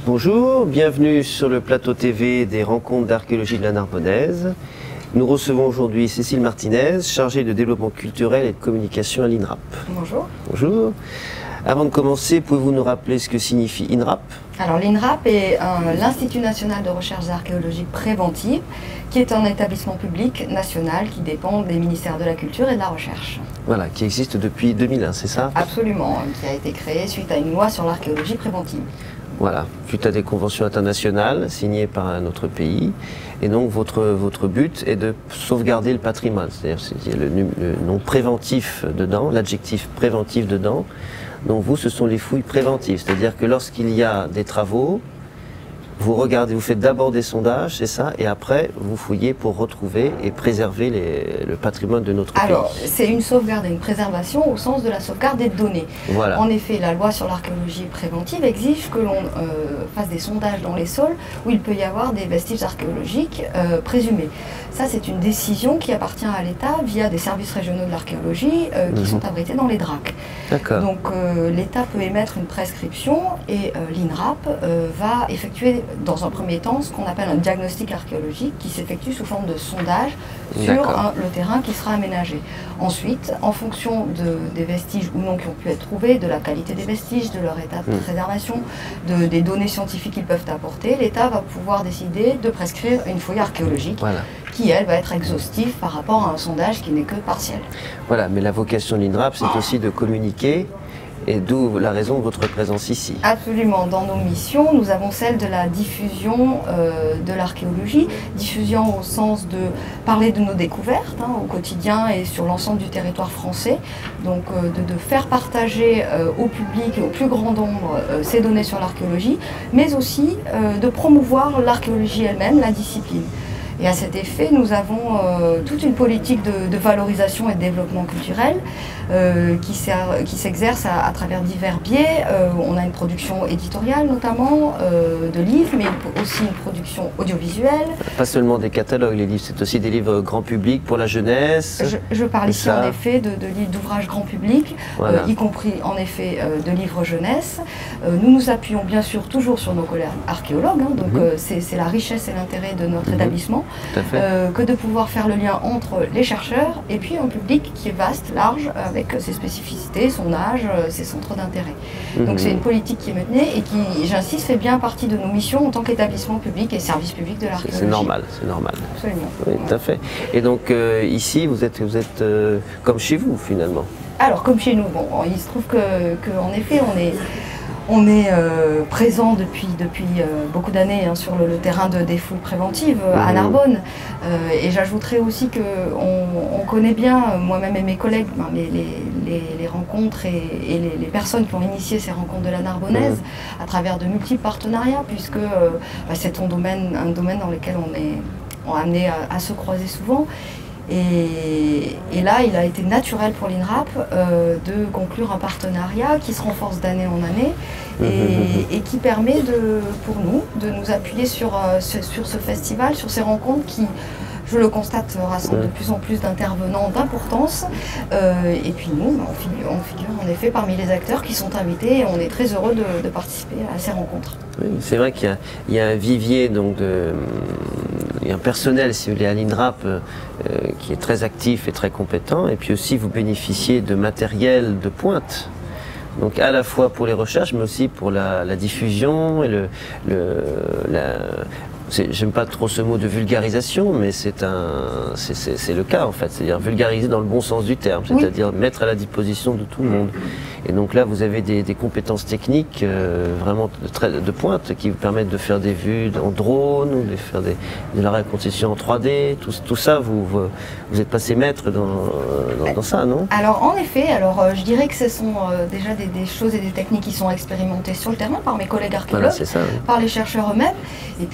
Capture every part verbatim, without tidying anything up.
Bonjour, bienvenue sur le plateau T V des rencontres d'archéologie de la Narbonnaise. Nous recevons aujourd'hui Cécile Martinez, chargée de développement culturel et de communication à l'INRAP. Bonjour. Bonjour. Avant de commencer, pouvez-vous nous rappeler ce que signifie INRAP? Alors l'INRAP est l'Institut national de recherche archéologique préventive, qui est un établissement public national qui dépend des ministères de la Culture et de la Recherche. Voilà, qui existe depuis deux mille un, c'est ça? Absolument, qui a été créé suite à une loi sur l'archéologie préventive. Voilà, suite à des conventions internationales signées par un autre pays. Et donc votre, votre but est de sauvegarder le patrimoine, c'est-à-dire c'est le, le nom préventif dedans, l'adjectif préventif dedans. Donc vous, ce sont les fouilles préventives, c'est-à-dire que lorsqu'il y a des travaux, vous regardez, vous faites d'abord des sondages, c'est ça, et après vous fouillez pour retrouver et préserver les, le patrimoine de notre pays. Alors, c'est une sauvegarde et une préservation au sens de la sauvegarde des données. Voilà. En effet, la loi sur l'archéologie préventive exige que l'on euh, fasse des sondages dans les sols où il peut y avoir des vestiges archéologiques euh, présumés. Ça, c'est une décision qui appartient à l'État via des services régionaux de l'archéologie euh, qui mmh. sont abrités dans les D R A C. D'accord. Donc, euh, l'État peut émettre une prescription et euh, l'INRAP euh, va effectuer dans un premier temps ce qu'on appelle un diagnostic archéologique qui s'effectue sous forme de sondage sur un, le terrain qui sera aménagé. Ensuite, en fonction de, des vestiges ou non qui ont pu être trouvés, de la qualité des vestiges, de leur état de mmh. préservation, de, des données scientifiques qu'ils peuvent apporter, l'État va pouvoir décider de prescrire une fouille archéologique. Voilà. Qui, elle, va être exhaustive par rapport à un sondage qui n'est que partiel. Voilà, mais la vocation de l'INRAP, c'est aussi de communiquer, et d'où la raison de votre présence ici. Absolument. Dans nos missions, nous avons celle de la diffusion euh, de l'archéologie, diffusion au sens de parler de nos découvertes hein, au quotidien et sur l'ensemble du territoire français, donc euh, de, de faire partager euh, au public et au plus grand nombre euh, ces données sur l'archéologie, mais aussi euh, de promouvoir l'archéologie elle-même, la discipline. Et à cet effet, nous avons euh, toute une politique de, de valorisation et de développement culturel euh, qui s'exerce à, à travers divers biais. Euh, on a une production éditoriale notamment, euh, de livres, mais aussi une production audiovisuelle. Pas seulement des catalogues, les livres, c'est aussi des livres grand public pour la jeunesse. Je, je parle ici ça. en effet de, de livres d'ouvrages grand public, voilà. euh, y compris en effet euh, de livres jeunesse. Euh, nous nous appuyons bien sûr toujours sur nos collègues archéologues, hein, donc mm-hmm. euh, c'est la richesse et l'intérêt de notre mm-hmm. établissement. Euh, que de pouvoir faire le lien entre les chercheurs et puis un public qui est vaste, large, avec ses spécificités, son âge, ses centres d'intérêt. Mmh. Donc c'est une politique qui est menée et qui, j'insiste, fait bien partie de nos missions en tant qu'établissement public et service public de l'archéologie. C'est normal, c'est normal. Absolument. Oui, tout à fait. Et donc euh, ici, vous êtes, vous êtes euh, comme chez vous finalement. Alors, comme chez nous, bon, il se trouve que, que en effet, on est... On est euh, présent depuis, depuis euh, beaucoup d'années hein, sur le, le terrain de, des fouilles préventives euh, à Narbonne. Euh, et j'ajouterais aussi qu'on on connaît bien, moi-même et mes collègues, ben, les, les, les, les rencontres et, et les, les personnes qui ont initié ces rencontres de la Narbonnaise mmh. à travers de multiples partenariats, puisque euh, ben, c'est un domaine, un domaine dans lequel on est, on est amené à, à se croiser souvent. Et, et là, il a été naturel pour l'INRAP euh, de conclure un partenariat qui se renforce d'année en année et, et qui permet de, pour nous de nous appuyer sur, euh, sur ce festival, sur ces rencontres qui, je le constate, rassemblent de plus en plus d'intervenants d'importance. Euh, et puis nous, on figure, on figure en effet parmi les acteurs qui sont invités et on est très heureux de, de participer à ces rencontres. Oui, c'est vrai qu'il y, y a un vivier, donc de, il y a un personnel, si vous voulez, à l'INRAP euh, qui est très actif et très compétent, et puis aussi vous bénéficiez de matériel de pointe. Donc à la fois pour les recherches, mais aussi pour la, la diffusion et le, le, la, j'aime pas trop ce mot de vulgarisation, mais c'est un, c'est le cas en fait, c'est-à-dire vulgariser dans le bon sens du terme, c'est-à-dire oui. mettre à la disposition de tout le monde. Et donc là, vous avez des, des compétences techniques euh, vraiment de, très, de pointe qui vous permettent de faire des vues en drone, ou de faire des, de la reconstitution en trois D, tout, tout ça, vous, vous, vous êtes passé maître dans, dans, dans ça, non? Alors en effet, alors euh, je dirais que ce sont euh, déjà des, des choses et des techniques qui sont expérimentées sur le terrain par mes collègues archéologues, voilà, ça, oui. par les chercheurs eux-mêmes, et puis il se trouve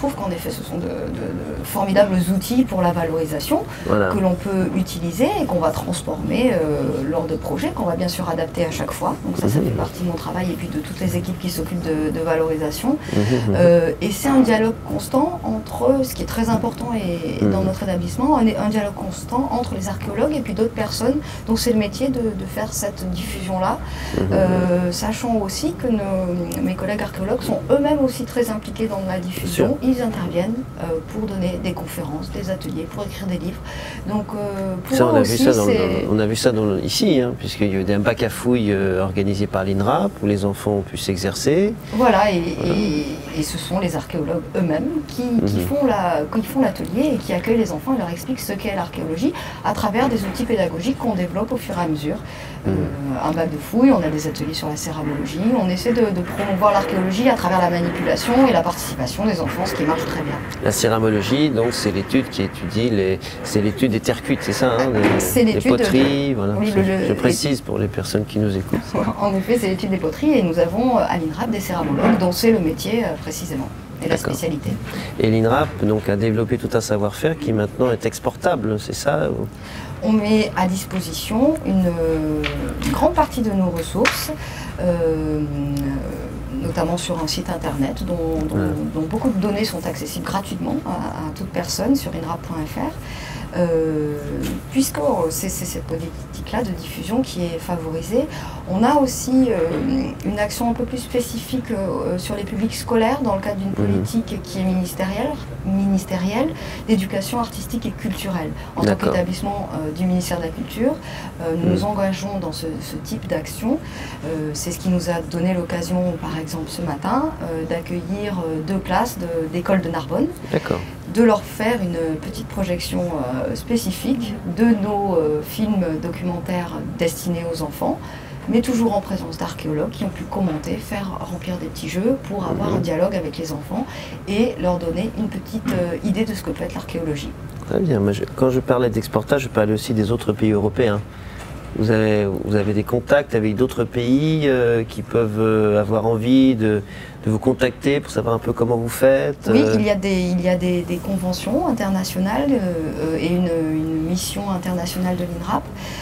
trouve qu'en effet ce sont de, de, de formidables outils pour la valorisation voilà. que l'on peut utiliser et qu'on va transformer euh, lors de projets qu'on va bien sûr adapter à chaque fois. Donc ça, ça fait partie de mon travail et puis de toutes les équipes qui s'occupent de, de valorisation. Euh, et c'est un dialogue constant entre, ce qui est très important et, dans notre établissement, un, un dialogue constant entre les archéologues et puis d'autres personnes dont c'est le métier de, de faire cette diffusion-là. Euh, sachant aussi que nos, mes collègues archéologues sont eux-mêmes aussi très impliqués dans la diffusion. Ils interviennent euh, pour donner des conférences, des ateliers, pour écrire des livres. Donc, euh, pour ça, on, a aussi, vu ça dans, on a vu ça dans, ici, hein, puisqu'il y a eu un bac à fouilles euh, organisé par l'INRAP où les enfants ont pu s'exercer. Voilà, et, voilà. Et, et ce sont les archéologues eux-mêmes qui, mm-hmm. qui font la, qui font l'atelier et qui accueillent les enfants et leur expliquent ce qu'est l'archéologie à travers des outils pédagogiques qu'on développe au fur et à mesure. Mm-hmm. euh, un bac de fouilles, on a des ateliers sur la céramologie, on essaie de, de promouvoir l'archéologie à travers la manipulation et la participation des enfants, ce qui marche très bien. La céramologie, donc, c'est l'étude qui étudie les, c'est l'étude des terres cuites, c'est ça, hein, les, les poteries, de, voilà. Oui, le, le, je précise pour les personnes qui nous écoutent. En effet, c'est l'étude des poteries et nous avons à l'INRAP des céramologues dont c'est le métier précisément et la spécialité. Et l'INRAP donc a développé tout un savoir-faire qui maintenant est exportable, c'est ça ou... On met à disposition une, une grande partie de nos ressources, euh, notamment sur un site internet dont, dont, ouais. dont beaucoup de données sont accessibles gratuitement à, à toute personne sur inrap point f r. Euh, puisque c'est cette politique-là de diffusion qui est favorisée, on a aussi euh, une action un peu plus spécifique euh, sur les publics scolaires dans le cadre d'une politique mmh. qui est ministérielle, ministérielle d'éducation artistique et culturelle. En tant qu'établissement euh, du ministère de la Culture, euh, nous mmh. nous engageons dans ce, ce type d'action. Euh, c'est ce qui nous a donné l'occasion, par exemple ce matin, euh, d'accueillir deux classes d'école de, de Narbonne. D'accord. De leur faire une petite projection euh, spécifique de nos euh, films documentaires destinés aux enfants, mais toujours en présence d'archéologues qui ont pu commenter, faire remplir des petits jeux pour avoir mmh. un dialogue avec les enfants et leur donner une petite euh, idée de ce que peut être l'archéologie. Très bien. Moi, je, quand je parlais d'exportage, je parlais aussi des autres pays européens. Vous avez, vous avez des contacts avec d'autres pays euh, qui peuvent euh, avoir envie de, de vous contacter pour savoir un peu comment vous faites? Oui, il y a des, il y a des, des conventions internationales euh, et une, une mission internationale de l'INRAP.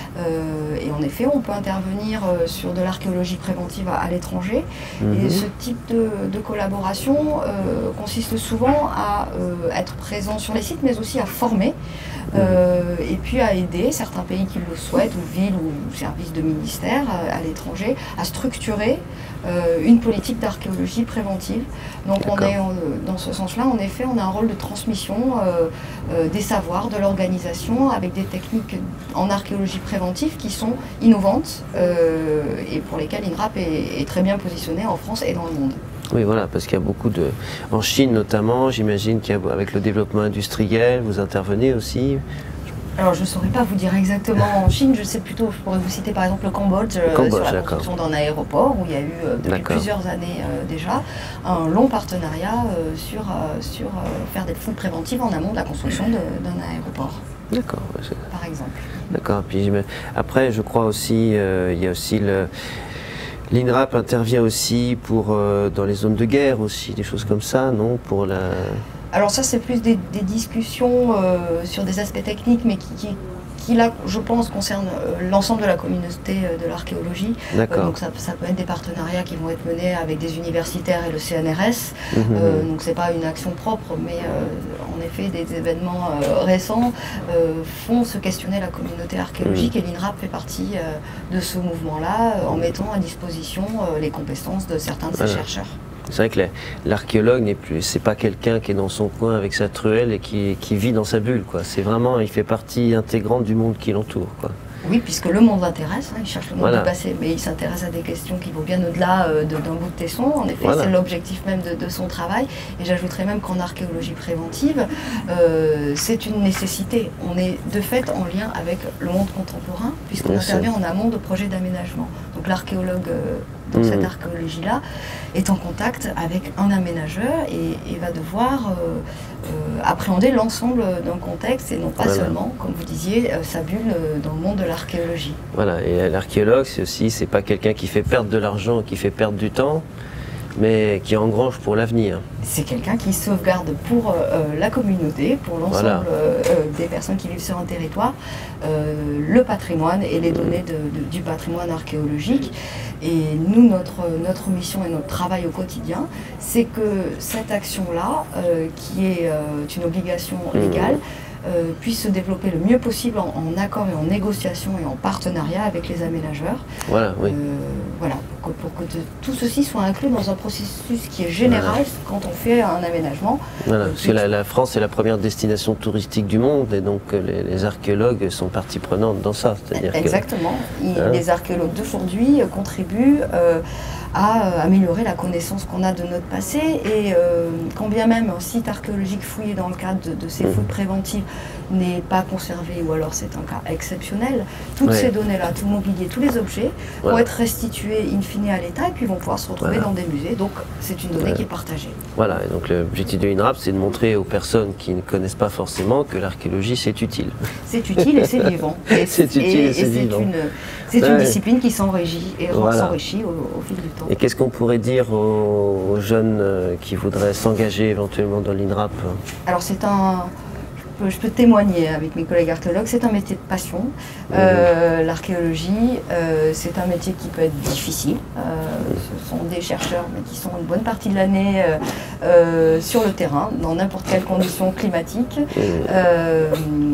Euh, et en effet, on peut intervenir euh, sur de l'archéologie préventive à, à l'étranger. Mm-hmm. Et ce type de, de collaboration euh, consiste souvent à euh, être présent sur les sites, mais aussi à former. Euh, et puis à aider certains pays qui le souhaitent, ou villes ou services de ministère à, à l'étranger, à structurer euh, une politique d'archéologie préventive. Donc on est en, dans ce sens-là, en effet, on a un rôle de transmission euh, euh, des savoirs, de l'organisation, avec des techniques en archéologie préventive qui sont innovantes euh, et pour lesquelles l'INRAP est, est très bien positionné en France et dans le monde. Oui, voilà, parce qu'il y a beaucoup de... En Chine notamment, j'imagine qu'avec le développement industriel, vous intervenez aussi. Alors je ne saurais pas vous dire exactement en Chine, je sais plutôt, je pourrais vous citer par exemple le Cambodge, le Cambodge euh, sur la construction d'un aéroport où il y a eu euh, depuis plusieurs années euh, déjà un long partenariat euh, sur, euh, sur euh, faire des fouilles préventives en amont de la construction d'un aéroport. D'accord. Par exemple. D'accord. Puis après, je crois aussi, euh, il y a aussi le... L'INRAP intervient aussi pour, euh, dans les zones de guerre aussi, des choses comme ça, non? Pour la... Alors ça, c'est plus des, des discussions euh, sur des aspects techniques, mais qui, qui, qui là, je pense, concernent euh, l'ensemble de la communauté euh, de l'archéologie. D'accord. Euh, donc ça, ça peut être des partenariats qui vont être menés avec des universitaires et le C N R S. Mmh, euh, donc c'est pas une action propre, mais euh, en effet, des événements euh, récents euh, font se questionner la communauté archéologique, mmh. et l'INRAP fait partie euh, de ce mouvement-là, euh, en mettant à disposition euh, les compétences de certains de ses voilà. chercheurs. C'est vrai que l'archéologue n'est plus, c'est pas quelqu'un qui est dans son coin avec sa truelle et qui, qui vit dans sa bulle, quoi. C'est vraiment, il fait partie intégrante du monde qui l'entoure, quoi. Oui, puisque le monde l'intéresse, hein, il cherche le monde voilà. du passé, mais il s'intéresse à des questions qui vont bien au-delà euh, d'un bout de tesson. En effet, voilà. c'est l'objectif même de, de son travail. Et j'ajouterais même qu'en archéologie préventive, euh, c'est une nécessité. On est de fait en lien avec le monde contemporain, puisqu'on intervient en amont de projets d'aménagement. Donc l'archéologue euh, dans mmh. cette archéologie-là est en contact avec un aménageur et, et va devoir euh, euh, appréhender l'ensemble d'un contexte et non pas voilà. seulement, comme vous disiez, euh, sa bulle euh, dans le monde de l'archéologie. Voilà, et l'archéologue, c'est aussi, c'est pas quelqu'un qui fait perdre de l'argent, qui fait perdre du temps. mais qui engrange pour l'avenir. C'est quelqu'un qui sauvegarde pour euh, la communauté, pour l'ensemble voilà. euh, des personnes qui vivent sur un territoire, euh, le patrimoine et les données de, de, du patrimoine archéologique. Et nous, notre, notre mission et notre travail au quotidien, c'est que cette action-là, euh, qui est euh, une obligation légale, euh, puisse se développer le mieux possible en, en accord et en négociation et en partenariat avec les aménageurs. Voilà, oui. Euh, voilà, pour que, pour que de, tout ceci soit inclus dans un processus qui est général voilà. quand on fait un aménagement. Voilà, parce que la, la France est la première destination touristique du monde et donc les, les archéologues sont partie prenante dans ça. Exactement. Que, Il, hein? Les archéologues d'aujourd'hui contribuent euh, à améliorer la connaissance qu'on a de notre passé et euh, quand bien même un site archéologique fouillé dans le cadre de, de ces fouilles préventives n'est pas conservé ou alors c'est un cas exceptionnel, toutes ouais. ces données-là, tout le mobilier, tous les objets voilà. vont être restitués in fine à l'État et puis vont pouvoir se retrouver voilà. dans des musées, donc c'est une donnée voilà. qui est partagée. Voilà, et donc l'objectif de l'INRAP c'est de montrer aux personnes qui ne connaissent pas forcément que l'archéologie c'est utile. C'est utile et c'est vivant. C'est utile et, et c'est vivant. C'est une, une discipline qui s'enrichit et voilà. s'enrichit au, au fil du temps. Et qu'est-ce qu'on pourrait dire aux, aux jeunes euh, qui voudraient s'engager éventuellement dans l'INRAP? Alors c'est un... Je peux témoigner avec mes collègues archéologues, c'est un métier de passion. Mmh. Euh, L'archéologie, euh, c'est un métier qui peut être difficile. Euh, ce sont des chercheurs mais qui sont une bonne partie de l'année euh, euh, sur le terrain, dans n'importe quelle condition climatique. Mmh. Euh,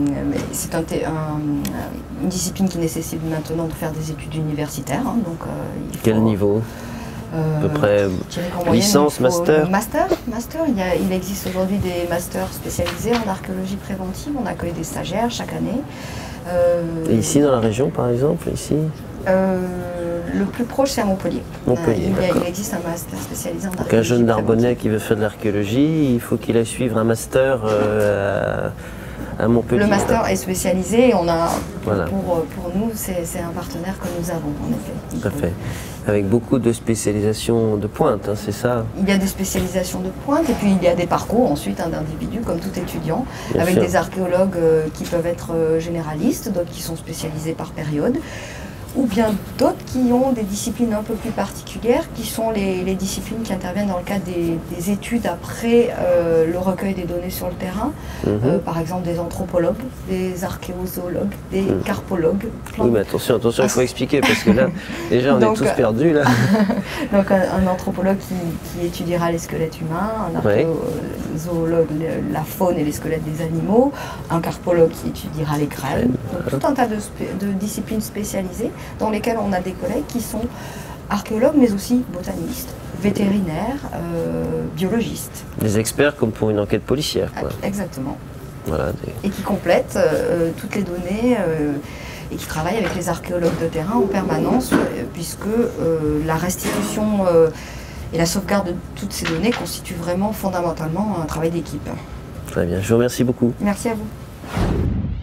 c'est un, un, une discipline qui nécessite maintenant de faire des études universitaires. Hein, donc, euh, il faut, Quel niveau? Euh, à peu près licence, master Master, master. Il, y a, il existe aujourd'hui des masters spécialisés en archéologie préventive. On accueille des stagiaires chaque année. Euh, Et ici, dans la région, par exemple, ici euh, le plus proche, c'est à Montpellier. Montpellier euh, il, y a, il existe un master spécialisé en archéologie. Donc un jeune Narbonnais qui veut faire de l'archéologie, il faut qu'il aille suivre un master euh, à, à Montpellier. Le master est spécialisé et on a, voilà. pour, pour nous, c'est un partenaire que nous avons, en effet. Tout à fait. Avec beaucoup de spécialisations de pointe, hein, c'est ça? Il y a des spécialisations de pointe et puis il y a des parcours ensuite hein, d'individus comme tout étudiant, Bien avec sûr. des archéologues euh, qui peuvent être euh, généralistes, d'autres qui sont spécialisés par période, ou bien d'autres qui ont des disciplines un peu plus particulières, qui sont les, les disciplines qui interviennent dans le cadre des, des études après euh, le recueil des données sur le terrain, mm-hmm. euh, par exemple des anthropologues, des archéozoologues, des mm. carpologues. Oui, mais attention, attention, il faut expliquer, parce que là, déjà, on Donc, est tous perdus, là. Donc, un, un anthropologue qui, qui étudiera les squelettes humains, un archéozoologue, ouais. la faune et les squelettes des animaux, un carpologue qui étudiera les graines. Donc, tout un tas de, de disciplines spécialisées dans lesquels on a des collègues qui sont archéologues, mais aussi botanistes, vétérinaires, euh, biologistes. Des experts comme pour une enquête policière, quoi. Exactement. Voilà, des... Et qui complètent euh, toutes les données euh, et qui travaillent avec les archéologues de terrain en permanence, euh, puisque euh, la restitution euh, et la sauvegarde de toutes ces données constituent vraiment fondamentalement un travail d'équipe. Très bien, je vous remercie beaucoup. Merci à vous.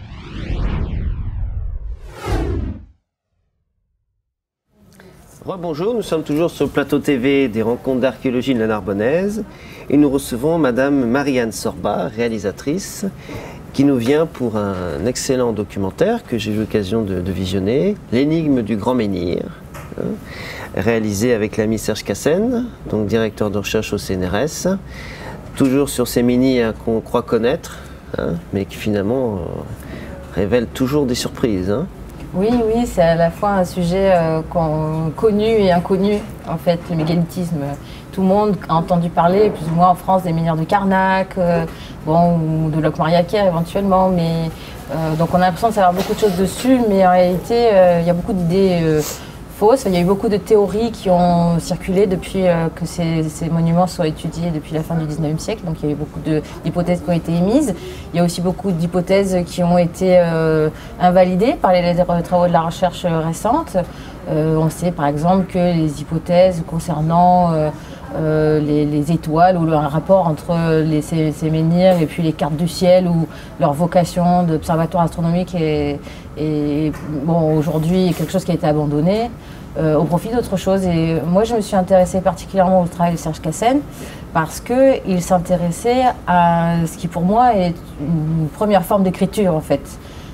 Bonjour, nous sommes toujours sur le plateau T V des rencontres d'archéologie de la Narbonnaise et nous recevons Madame Marie-Anne Sorba, réalisatrice, qui nous vient pour un excellent documentaire que j'ai eu l'occasion de, de visionner, L'énigme du Grand Menhir, hein, réalisé avec l'ami Serge Cassen, donc directeur de recherche au C N R S, toujours sur ces menhirs qu'on croit connaître, hein, mais qui finalement euh, révèlent toujours des surprises. Hein. Oui, oui, c'est à la fois un sujet euh, connu et inconnu, en fait, le mégalithisme. Tout le monde a entendu parler, plus ou moins en France, des menhirs de Carnac, euh, bon, ou de Locmaria-Caire éventuellement, mais euh, donc on a l'impression de savoir beaucoup de choses dessus, mais en réalité, euh, il y a beaucoup d'idées euh, fausses. Il y a eu beaucoup de théories qui ont circulé depuis euh, que ces, ces monuments sont étudiés depuis la fin du dix-neuvième siècle, donc il y a eu beaucoup d'hypothèses qui ont été émises. Il y a aussi beaucoup d'hypothèses qui ont été euh, invalidées par les, les travaux de la recherche récente. Euh, on sait par exemple que les hypothèses concernant euh, euh, les, les étoiles ou le rapport entre les, ces, ces menhirs et puis les cartes du ciel ou leur vocation d'observatoire astronomique est, est bon, aujourd'hui quelque chose qui a été abandonné euh, au profit d'autre chose. Et moi je me suis intéressée particulièrement au travail de Serge Cassen parce qu'il s'intéressait à ce qui pour moi est une première forme d'écriture en fait.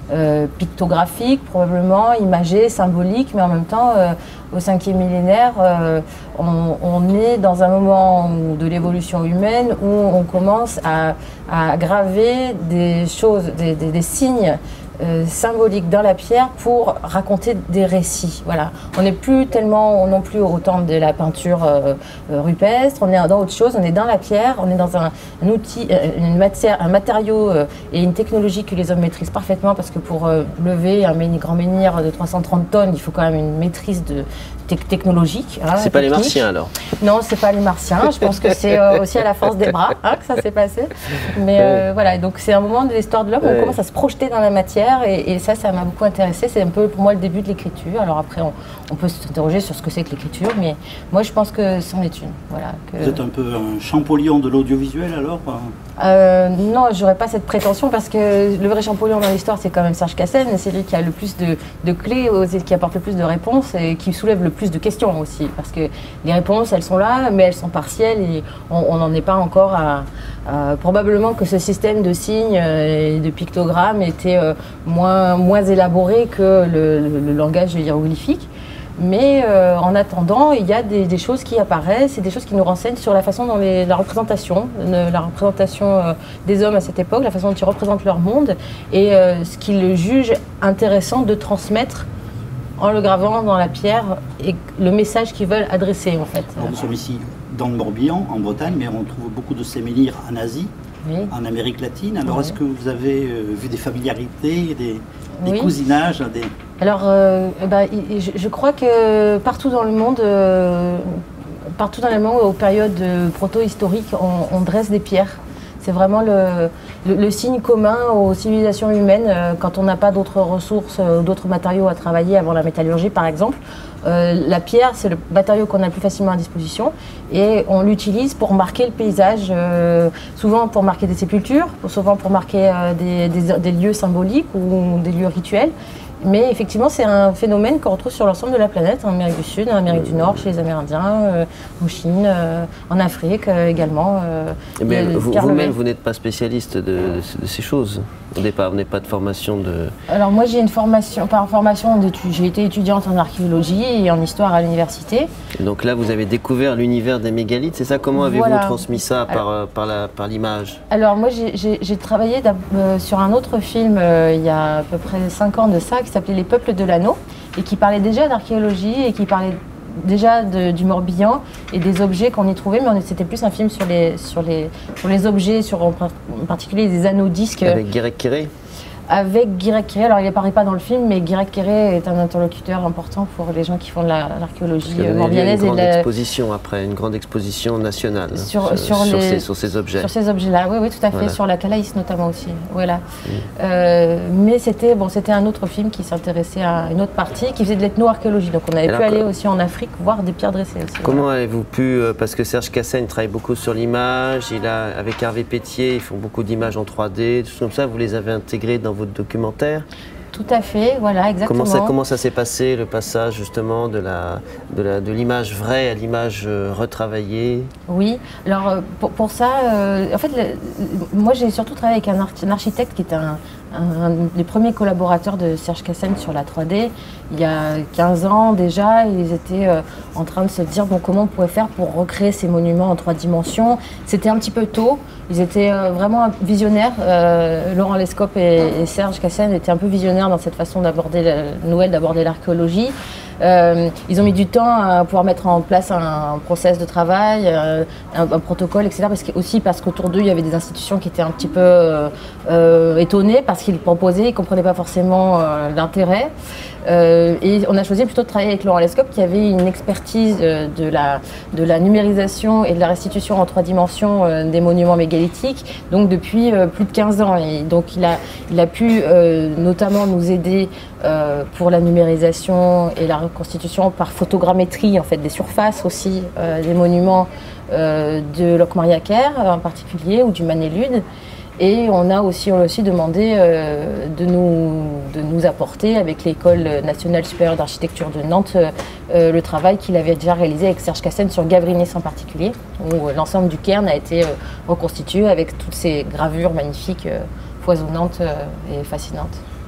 euh, pictographique, probablement, imagé, symbolique, mais en même temps, euh, au cinquième millénaire, euh, on, on est dans un moment de l'évolution humaine où on commence à, à graver des choses, des, des, des signes Euh, symbolique dans la pierre pour raconter des récits. Voilà. On n'est plus tellement non plus au temps de la peinture euh, euh, rupestre, on est dans autre chose, on est dans la pierre, on est dans un, un outil, euh, une matière, un matériau euh, et une technologie que les hommes maîtrisent parfaitement parce que pour euh, lever un menhir, grand menhir de trois cent trente tonnes, il faut quand même une maîtrise de technologique. Hein, c'est pas les Martiens alors? Non, c'est pas les Martiens. Je pense que c'est euh, aussi à la force des bras hein, que ça s'est passé. Mais euh, voilà, donc c'est un moment de l'histoire de l'homme où on commence à se projeter dans la matière et, et ça, ça m'a beaucoup intéressé. C'est un peu pour moi le début de l'écriture. Alors après, on, on peut s'interroger sur ce que c'est que l'écriture, mais moi je pense que c'en est une. Voilà, que... Vous êtes un peu un Champollion de l'audiovisuel alors? Euh, non, j'aurais pas cette prétention parce que le vrai Champollion dans l'histoire, c'est quand même Serge Cassaigne. C'est lui qui a le plus de, de clés, qui apporte le plus de réponses et qui soulève le plus de questions aussi. Parce que les réponses, elles sont là, mais elles sont partielles et on n'en est pas encore à, à... Probablement que ce système de signes et de pictogrammes était euh, moins, moins élaboré que le, le, le langage hiéroglyphique. Mais euh, en attendant, il y a des, des choses qui apparaissent et des choses qui nous renseignent sur la façon dont les, la représentation, la représentation euh, des hommes à cette époque, la façon dont ils représentent leur monde et euh, ce qu'ils jugent intéressant de transmettre en le gravant dans la pierre et le message qu'ils veulent adresser en fait. Alors, nous sommes ici dans le Morbihan, en Bretagne, mais on trouve beaucoup de ces menhirs en Asie, oui. En Amérique latine. Alors, oui. Est-ce que vous avez euh, vu des familiarités, des, des oui. cousinages des... Alors, euh, bah, je, je crois que partout dans le monde, euh, partout dans le monde, aux périodes proto-historiques, on, on dresse des pierres. C'est vraiment le, le, le signe commun aux civilisations humaines euh, quand on n'a pas d'autres ressources, euh, d'autres matériaux à travailler avant la métallurgie par exemple. Euh, la pierre, c'est le matériau qu'on a le plus facilement à disposition et on l'utilise pour marquer le paysage, euh, souvent pour marquer des sépultures, souvent pour marquer euh, des, des, des lieux symboliques ou des lieux rituels. Mais effectivement, c'est un phénomène qu'on retrouve sur l'ensemble de la planète, en Amérique du Sud, en Amérique du Nord, chez les Amérindiens, euh, en Chine, euh, en Afrique euh, également. Euh, Mais vous-même, vous n'êtes pas spécialiste de, de, de ces choses au départ, vous n'avez pas de formation de... Alors moi, j'ai une formation, par formation, j'ai été étudiante en archéologie et en histoire à l'université. Donc là, vous avez découvert l'univers des mégalithes, c'est ça? Comment avez-vous voilà. transmis ça par, alors, par, la, par l'image? Alors moi, j'ai travaillé euh, sur un autre film euh, il y a à peu près cinq ans de ça, qui s'appelait Les Peuples de l'Anneau, et qui parlait déjà d'archéologie et qui parlait déjà de, du Morbihan et des objets qu'on y trouvait, mais c'était plus un film sur les, sur les, sur les objets, sur en particulier des anneaux disques. Avec Guirec Quéré? Avec Guirec Quéré, alors il n'apparaît pas dans le film, mais Guirec Quéré est un interlocuteur important pour les gens qui font de l'archéologie la, morbihannaise. Il y a une grande et la... exposition après, une grande exposition nationale sur, sur, sur, sur, les, ces, sur ces objets. Sur ces objets-là, oui, oui, tout à fait, voilà. Sur la Calaïs notamment aussi. Voilà. Mmh. Euh, mais c'était bon, c'était un autre film qui s'intéressait à une autre partie, qui faisait de l'ethno-archéologie. Donc on avait alors, pu aller aussi en Afrique voir des pierres dressées aussi. Comment voilà. avez-vous pu, parce que Serge Cassaigne travaille beaucoup sur l'image, il a, avec Hervé Pétier, ils font beaucoup d'images en trois D, tout comme ça, vous les avez intégrées dans votre documentaire? Tout à fait, voilà, exactement. Comment ça, comment ça s'est passé, le passage justement de la, de la, de l'image vraie à l'image euh, retravaillée? Oui, alors pour, pour ça, euh, en fait, le, moi j'ai surtout travaillé avec un, arch, un architecte qui était un, un, un des premiers collaborateurs de Serge Cassaigne sur la trois D. Il y a quinze ans déjà, ils étaient euh, en train de se dire bon, comment on pourrait faire pour recréer ces monuments en trois dimensions. C'était un petit peu tôt, ils étaient euh, vraiment visionnaires. Euh, Laurent Lescope et, et Serge Cassaigne étaient un peu visionnaires dans cette façon d'aborder la nouvelle, d'aborder l'archéologie. Euh, ils ont mis du temps à pouvoir mettre en place un, un process de travail, euh, un, un protocole, et cetera. Parce que, aussi parce qu'autour d'eux, il y avait des institutions qui étaient un petit peu euh, euh, étonnées parce qu'ils proposaient, ils ne comprenaient pas forcément euh, l'intérêt. Euh, et on a choisi plutôt de travailler avec Laurent Lescope qui avait une expertise euh, de, la, de la numérisation et de la restitution en trois dimensions euh, des monuments mégalithiques, donc depuis euh, plus de quinze ans. Et donc il a, il a pu euh, notamment nous aider euh, pour la numérisation et la reconstitution par photogrammétrie en fait, des surfaces aussi euh, des monuments euh, de Locmaria-Ker en particulier ou du Manélude. Et on a aussi, on a aussi demandé euh, de, nous, de nous apporter avec l'École nationale supérieure d'architecture de Nantes euh, le travail qu'il avait déjà réalisé avec Serge Cassaigne sur Gavrinis en particulier, où euh, l'ensemble du cairn a été euh, reconstitué avec toutes ces gravures magnifiques, euh, foisonnantes euh, et fascinantes.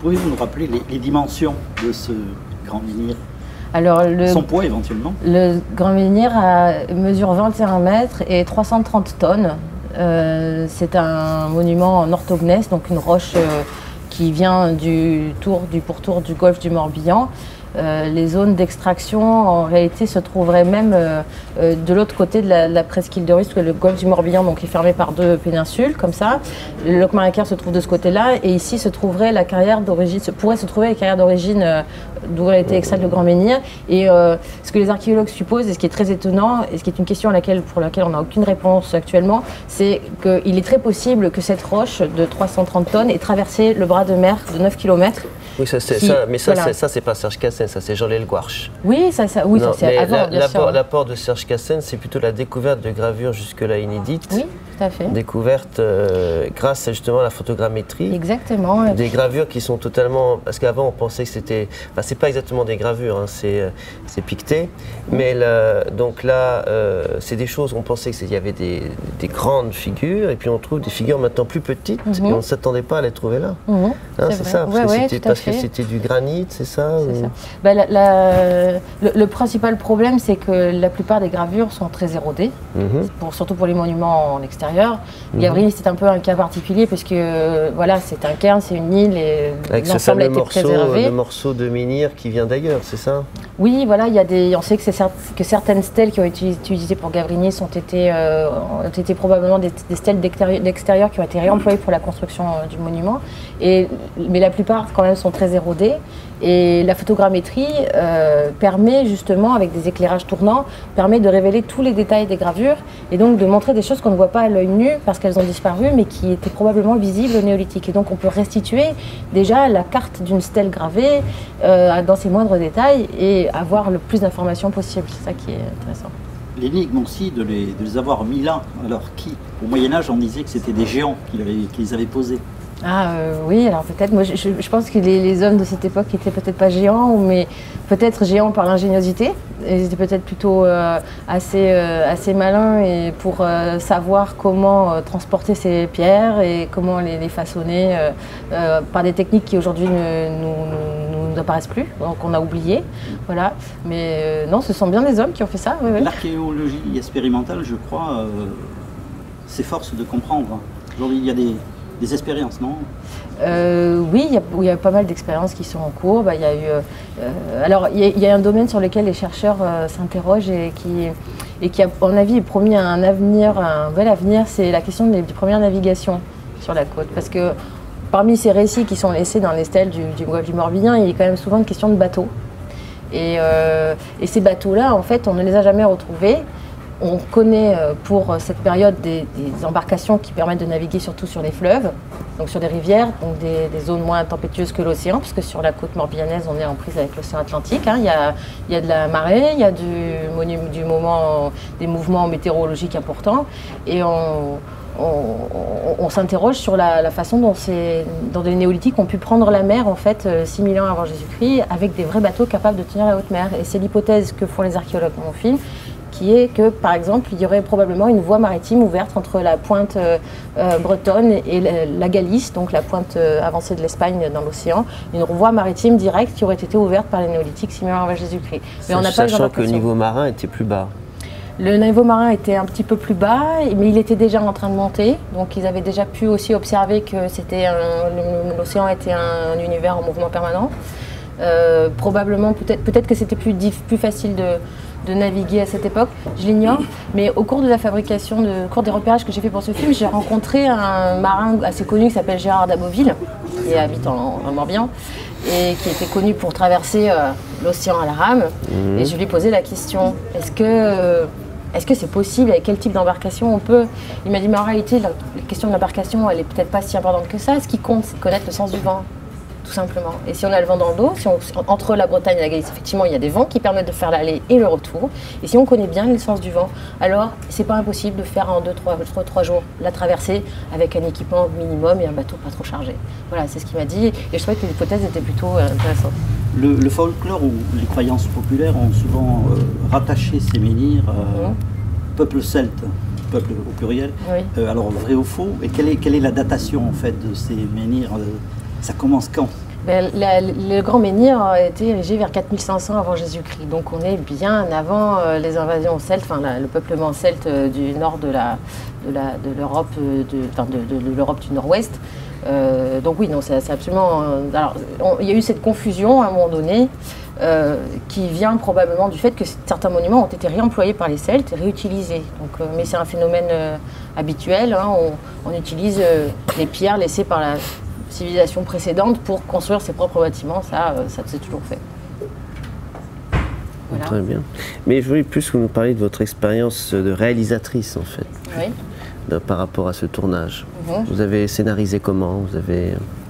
Pouvez-vous nous rappeler les, les dimensions de ce grand menhir? Alors, le, son poids éventuellement? Le grand menhir a, mesure vingt et un mètres et trois cent trente tonnes. Euh, c'est un monument en orthogneiss, donc une roche euh, qui vient du, tour, du pourtour du golfe du Morbihan. Euh, les zones d'extraction, en réalité, se trouveraient même euh, euh, de l'autre côté de la, de la presqu'île de Rus, parce que le golfe du Morbihan donc, est fermé par deux péninsules, comme ça. Le lac Mariquer se trouve de ce côté-là, et ici se trouverait la carrière d'origine, se pourrait se trouver la carrière d'origine euh, d'où a été extrait le grand menhir. Et euh, ce que les archéologues supposent, et ce qui est très étonnant, et ce qui est une question à laquelle, pour laquelle on n'a aucune réponse actuellement, c'est qu'il est très possible que cette roche de trois cent trente tonnes ait traversé le bras de mer de neuf kilomètres. Oui, ça, c'est, qui, ça, mais ça, voilà. ça c'est pas Serge Cassen, ça c'est Jean-Léel Gouarch. Oui, ça, ça, oui, non, ça c'est avant, la, bien l'apport, sûr. L'apport de Serge Cassen, c'est plutôt la découverte de gravures jusque-là inédites. Oui, tout à fait. Découverte euh, grâce justement à la photogrammétrie. Exactement. Des gravures qui sont totalement... Parce qu'avant, on pensait que c'était... Enfin, c'est pas exactement des gravures, hein, c'est, c'est piqueté. Mais là, donc là, euh, c'est des choses, on pensait qu'il y avait des, des grandes figures, et puis on trouve des figures maintenant plus petites, mm-hmm. et on ne s'attendait pas à les trouver là. Mm-hmm. Hein, c'est, c'est ça, parce, ouais, que, ouais, c'était, parce que c'était du granit, c'est ça, c'est ou... ça. Bah, la, la, le, le principal problème, c'est que la plupart des gravures sont très érodées, mm-hmm. pour, surtout pour les monuments en extérieur. Mm-hmm. Gavrilis, c'est un peu un cas particulier, parce que voilà, c'est un cairn, c'est une île, et avec l'ensemble a été morceau, préservé. Le morceau de menhir qui vient d'ailleurs, c'est ça? Oui, voilà, il y a des, on sait que, c'est certes, que certaines stèles qui ont été utilisées pour Gavrilis ont été, euh, ont été probablement des, des stèles d'extérieur, d'extérieur qui ont été réemployées pour la construction euh, du monument. Et, mais la plupart, quand même, sont très érodées. Et la photogrammétrie euh, permet justement, avec des éclairages tournants, permet de révéler tous les détails des gravures et donc de montrer des choses qu'on ne voit pas à l'œil nu parce qu'elles ont disparu, mais qui étaient probablement visibles au néolithique. Et donc on peut restituer déjà la carte d'une stèle gravée euh, dans ses moindres détails et avoir le plus d'informations possible. C'est ça qui est intéressant. L'énigme aussi de les, de les avoir mis là, alors qui, au Moyen-Âge, on disait que c'était des géants qui, avaient, qui les avaient posés. Ah euh, oui, alors peut-être, moi je, je pense que les, les hommes de cette époque étaient peut-être pas géants, mais peut-être géants par l'ingéniosité. Ils étaient peut-être plutôt euh, assez, euh, assez malins et pour euh, savoir comment euh, transporter ces pierres et comment les, les façonner euh, euh, par des techniques qui aujourd'hui ne nous, nous apparaissent plus, donc on a oublié. Voilà. Mais euh, non, ce sont bien des hommes qui ont fait ça. Oui, oui. L'archéologie expérimentale, je crois, euh, s'efforce de comprendre. Aujourd'hui, il y a des... Des expériences, non? euh, Oui, il y, a, il y a pas mal d'expériences qui sont en cours. Bah, il y a eu, euh, alors, il y, a, il y a un domaine sur lequel les chercheurs euh, s'interrogent et qui, et qui, à mon avis, est promis un avenir, un bel avenir, c'est la question des, des premières navigations sur la côte. Parce que parmi ces récits qui sont laissés dans les stèles du, du golfe du Morbihan, il y a quand même souvent une question de bateaux. Et, euh, et ces bateaux-là, en fait, on ne les a jamais retrouvés. On connaît pour cette période des, des embarcations qui permettent de naviguer surtout sur les fleuves, donc sur des rivières, donc des, des zones moins tempétueuses que l'océan, puisque sur la côte morbihanaise, on est en prise avec l'océan Atlantique. Hein. Il y a, il y a de la marée, il y a du, du moment, des mouvements météorologiques importants, et on, on, on, on s'interroge sur la, la façon dont, ces, dont les néolithiques ont pu prendre la mer en fait six mille ans avant Jésus-Christ, avec des vrais bateaux capables de tenir la haute mer. Et c'est l'hypothèse que font les archéologues dans mon film, qui est que, par exemple, il y aurait probablement une voie maritime ouverte entre la pointe euh, bretonne et la, la Galice, donc la pointe euh, avancée de l'Espagne dans l'océan, une voie maritime directe qui aurait été ouverte par les néolithiques six mille ans avant Jésus-Christ. Mais on n'a pas sachant que le niveau marin était plus bas. Le niveau marin était un petit peu plus bas, mais il était déjà en train de monter, donc ils avaient déjà pu aussi observer que c'était un, l'océan était un, un univers en mouvement permanent. Euh, probablement, peut-être, peut-être que c'était plus, plus facile de de naviguer à cette époque, je l'ignore, mais au cours de la fabrication, de, au cours des repérages que j'ai fait pour ce film, j'ai rencontré un marin assez connu qui s'appelle Gérard Daboville, qui habite en, en Morbihan, et qui était connu pour traverser euh, l'océan à la rame. Mmh. Et je lui ai posé la question, est-ce que euh, est-ce que c'est possible, avec quel type d'embarcation on peut? Il m'a dit, mais en réalité, la, la question de l'embarcation, elle n'est peut-être pas si importante que ça. Ce qui compte, c'est connaître le sens du vent. Tout simplement. Et si on a le vent dans le dos, si on, entre la Bretagne et la Galice, effectivement, il y a des vents qui permettent de faire l'aller et le retour. Et si on connaît bien le sens du vent, alors c'est pas impossible de faire en deux trois jours la traversée avec un équipement minimum et un bateau pas trop chargé. Voilà, c'est ce qu'il m'a dit. Et je trouvais que l'hypothèse était plutôt euh, intéressante. Le, le folklore ou les croyances populaires ont souvent euh, rattaché ces menhirs euh, mmh. peuple celte, peuple au pluriel. Oui. Euh, alors vrai ou faux? Et quelle est, quelle est la datation en fait de ces menhirs? Ça commence quand? Ben, la, le Grand Menhir a été érigé vers quatre mille cinq cents avant Jésus-Christ, donc on est bien avant euh, les invasions celtes, enfin la, le peuplement celte euh, du nord de la de la de l'Europe euh, de, enfin, de, de, de l'Europe du Nord-Ouest. Euh, donc oui, non, c'est absolument. Euh, alors, on, il y a eu cette confusion à un moment donné euh, qui vient probablement du fait que certains monuments ont été réemployés par les Celtes et réutilisés. Donc, euh, mais c'est un phénomène euh, habituel. Hein, on, on utilise euh, les pierres laissées par la civilisation précédente pour construire ses propres bâtiments, ça, euh, ça s'est toujours fait. Voilà. Très bien. Mais je voulais plus que vous nous parliez de votre expérience de réalisatrice, en fait. Oui. De, par rapport à ce tournage. Mm-hmm. Vous avez scénarisé comment? Vous avez...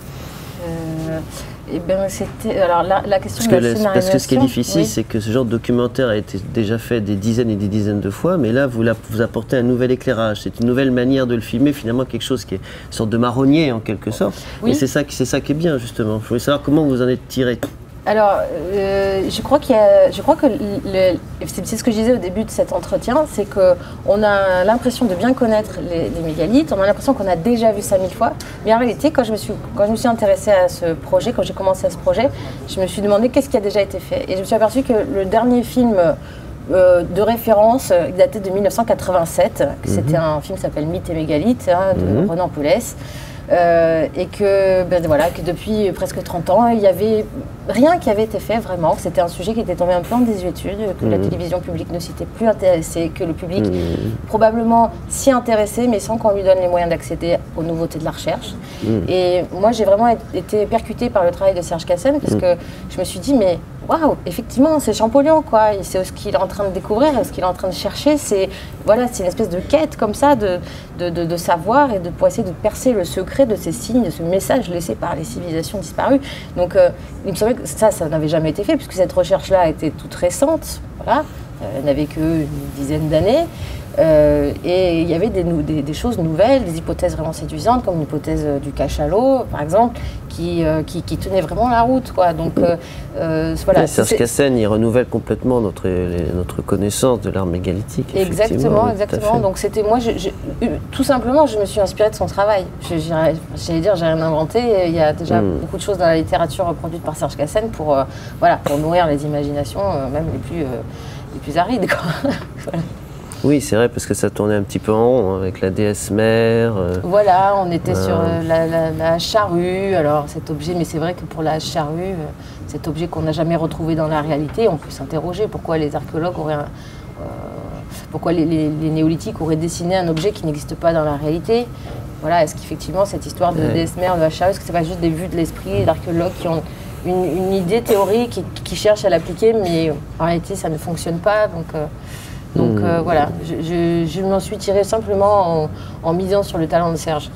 Euh, eh bien, c'était... Alors, la, la question parce de la que scénarisation... Parce que ce qui est difficile, oui. c'est que ce genre de documentaire a été déjà fait des dizaines et des dizaines de fois, mais là, vous, la, vous apportez un nouvel éclairage. C'est une nouvelle manière de le filmer, finalement, quelque chose qui est une sorte de marronnier, en quelque sorte. Oui. Et c'est ça, c'est ça qui est bien, justement. Je voulais savoir comment vous en êtes tiré. Alors, euh, je crois qu'il y a, je crois que le, c'est ce que je disais au début de cet entretien, c'est qu'on a l'impression de bien connaître les, les mégalithes, on a l'impression qu'on a déjà vu ça mille fois, mais en réalité, quand je me suis, quand je me suis intéressée à ce projet, quand j'ai commencé à ce projet, je me suis demandé qu'est-ce qui a déjà été fait. Et je me suis aperçue que le dernier film euh, de référence datait de mille neuf cent quatre-vingt-sept, mm-hmm. C'était un film qui s'appelle Mythes et mégalithes, hein, de mm-hmm. Renan Paulès. Euh, et que, ben, voilà, que depuis presque trente ans, il n'y avait rien qui avait été fait vraiment, que c'était un sujet qui était tombé un peu en désuétude, que mmh. la télévision publique ne s'était plus intéressée, que le public mmh. probablement s'y intéressait, mais sans qu'on lui donne les moyens d'accéder aux nouveautés de la recherche. Mmh. Et moi, j'ai vraiment été percutée par le travail de Serge Cassen, parce mmh. que je me suis dit, mais waouh, effectivement, c'est Champollion, quoi. C'est ce qu'il est en train de découvrir, ce qu'il est en train de chercher. C'est voilà, c'est une espèce de quête comme ça, de, de, de, de savoir et de pour essayer de percer le secret de ces signes, de ce message laissé par les civilisations disparues. Donc, euh, il me semblait que ça, ça n'avait jamais été fait, puisque cette recherche-là était toute récente. Voilà, elle n'avait qu'une dizaine d'années. Euh, et il y avait des, des, des choses nouvelles, des hypothèses vraiment séduisantes, comme l'hypothèse du cachalot, par exemple, qui, euh, qui, qui tenait vraiment la route, quoi. Donc, euh, euh, voilà. Serge Cassen, il renouvelle complètement notre, les, notre connaissance de l'art mégalithique. Exactement, exactement. Donc, c'était moi, je, je, tout simplement, je me suis inspirée de son travail. J'allais dire, j'ai rien inventé. Il y a déjà mm. beaucoup de choses dans la littérature produite par Serge Cassen pour, euh, voilà, pour nourrir les imaginations, euh, même les plus, euh, les plus arides, quoi. Voilà. Oui, c'est vrai, parce que ça tournait un petit peu en rond, hein, avec la déesse mère. Euh, voilà, on était euh, sur euh, la, la, la charrue, alors cet objet, mais c'est vrai que pour la charrue, euh, cet objet qu'on n'a jamais retrouvé dans la réalité, on peut s'interroger pourquoi les archéologues auraient, un, euh, pourquoi les, les, les néolithiques auraient dessiné un objet qui n'existe pas dans la réalité. Voilà, est-ce qu'effectivement cette histoire de ouais. déesse mère, de la charrue, est-ce que c'est pas juste des vues de l'esprit d'archéologues qui ont une, une idée théorique et qui cherchent à l'appliquer, mais en réalité ça ne fonctionne pas, donc... Euh, Donc mmh. euh, voilà, je, je, je m'en suis tirée simplement en, en misant sur le talent de Serge.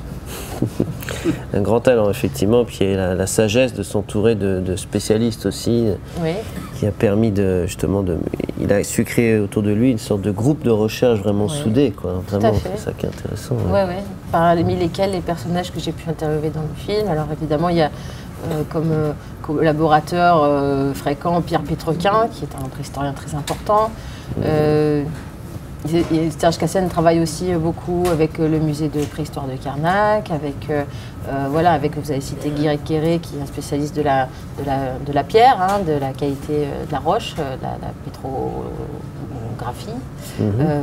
Un grand talent, effectivement, puis il y a la, la sagesse de s'entourer de, de spécialistes aussi, oui. qui a permis de, justement, de, il a su créer autour de lui une sorte de groupe de recherche vraiment oui. soudé, quoi. Vraiment, c'est ça qui est intéressant. Oui, ouais. oui. Ouais. Parmi lesquels les personnages que j'ai pu interviewer dans le film. Alors évidemment, il y a euh, comme euh, collaborateur euh, fréquent Pierre Pétrequin, qui est un préhistorien très important. Euh, Serge Cassen travaille aussi beaucoup avec le musée de préhistoire de Carnac, avec, euh, voilà, avec, vous avez cité Guy Quéré, qui est un spécialiste de la, de la, de la pierre, hein, de la qualité de la roche, de la, la pétrographie. Mm-hmm. euh,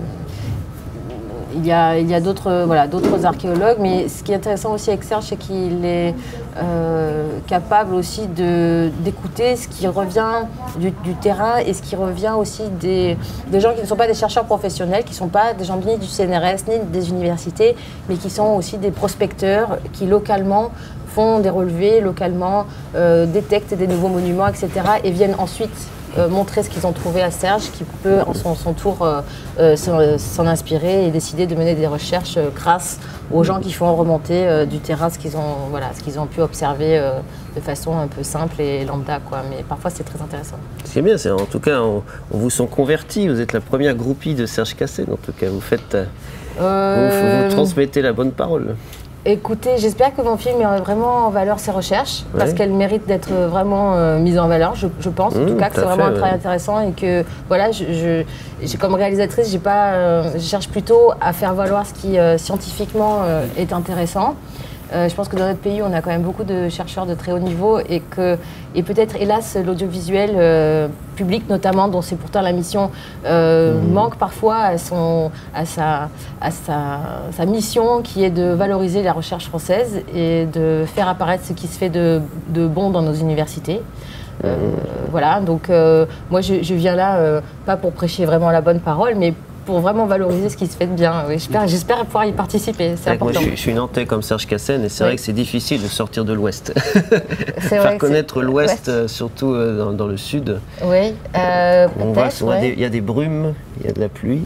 Il y a, il y a d'autres voilà, d'autres archéologues, mais ce qui est intéressant aussi avec Serge, c'est qu'il est euh, capable aussi de, d'écouter ce qui revient du, du terrain et ce qui revient aussi des, des gens qui ne sont pas des chercheurs professionnels, qui ne sont pas des gens ni du C N R S, ni des universités, mais qui sont aussi des prospecteurs qui localement font des relevés, localement euh, détectent des nouveaux monuments, et cetera et viennent ensuite Euh, montrer ce qu'ils ont trouvé à Serge, qui peut en son, son tour euh, euh, s'en inspirer et décider de mener des recherches euh, grâce aux gens qui font remonter euh, du terrain ce qu'ils ont, voilà, ce qu'ils ont pu observer euh, de façon un peu simple et lambda, quoi. Mais parfois c'est très intéressant. Ce qui est bien, c'est en tout cas, on, on vous sent convertis, vous êtes la première groupie de Serge Cassen, en tout cas, vous faites, euh, vous, vous transmettez la bonne parole. Écoutez, j'espère que mon film met vraiment en valeur ses recherches, ouais. parce qu'elles méritent d'être vraiment euh, mises en valeur, je, je pense, mmh, en tout cas que c'est vraiment fait, un travail ouais. intéressant et que, voilà, je, je, comme réalisatrice, j'ai pas, euh, je cherche plutôt à faire valoir ce qui euh, scientifiquement euh, est intéressant. Euh, je pense que dans notre pays, on a quand même beaucoup de chercheurs de très haut niveau et que, et peut-être, hélas, l'audiovisuel euh, public notamment, dont c'est pourtant la mission, euh, mmh. manque parfois à, son, à, sa, à sa, sa mission qui est de valoriser la recherche française et de faire apparaître ce qui se fait de, de bon dans nos universités. Euh, voilà, donc euh, moi je, je viens là, euh, pas pour prêcher vraiment la bonne parole, mais pour vraiment valoriser ce qui se fait de bien. Oui, j'espère, j'espère pouvoir y participer, c'est important. Moi, je, je suis nantais comme Serge Cassen et c'est oui. vrai que c'est difficile de sortir de l'Ouest. Faire connaître l'Ouest, euh, surtout euh, dans, dans le Sud. Oui, euh, on voit qu'il ouais. y a des brumes, il y a de la pluie.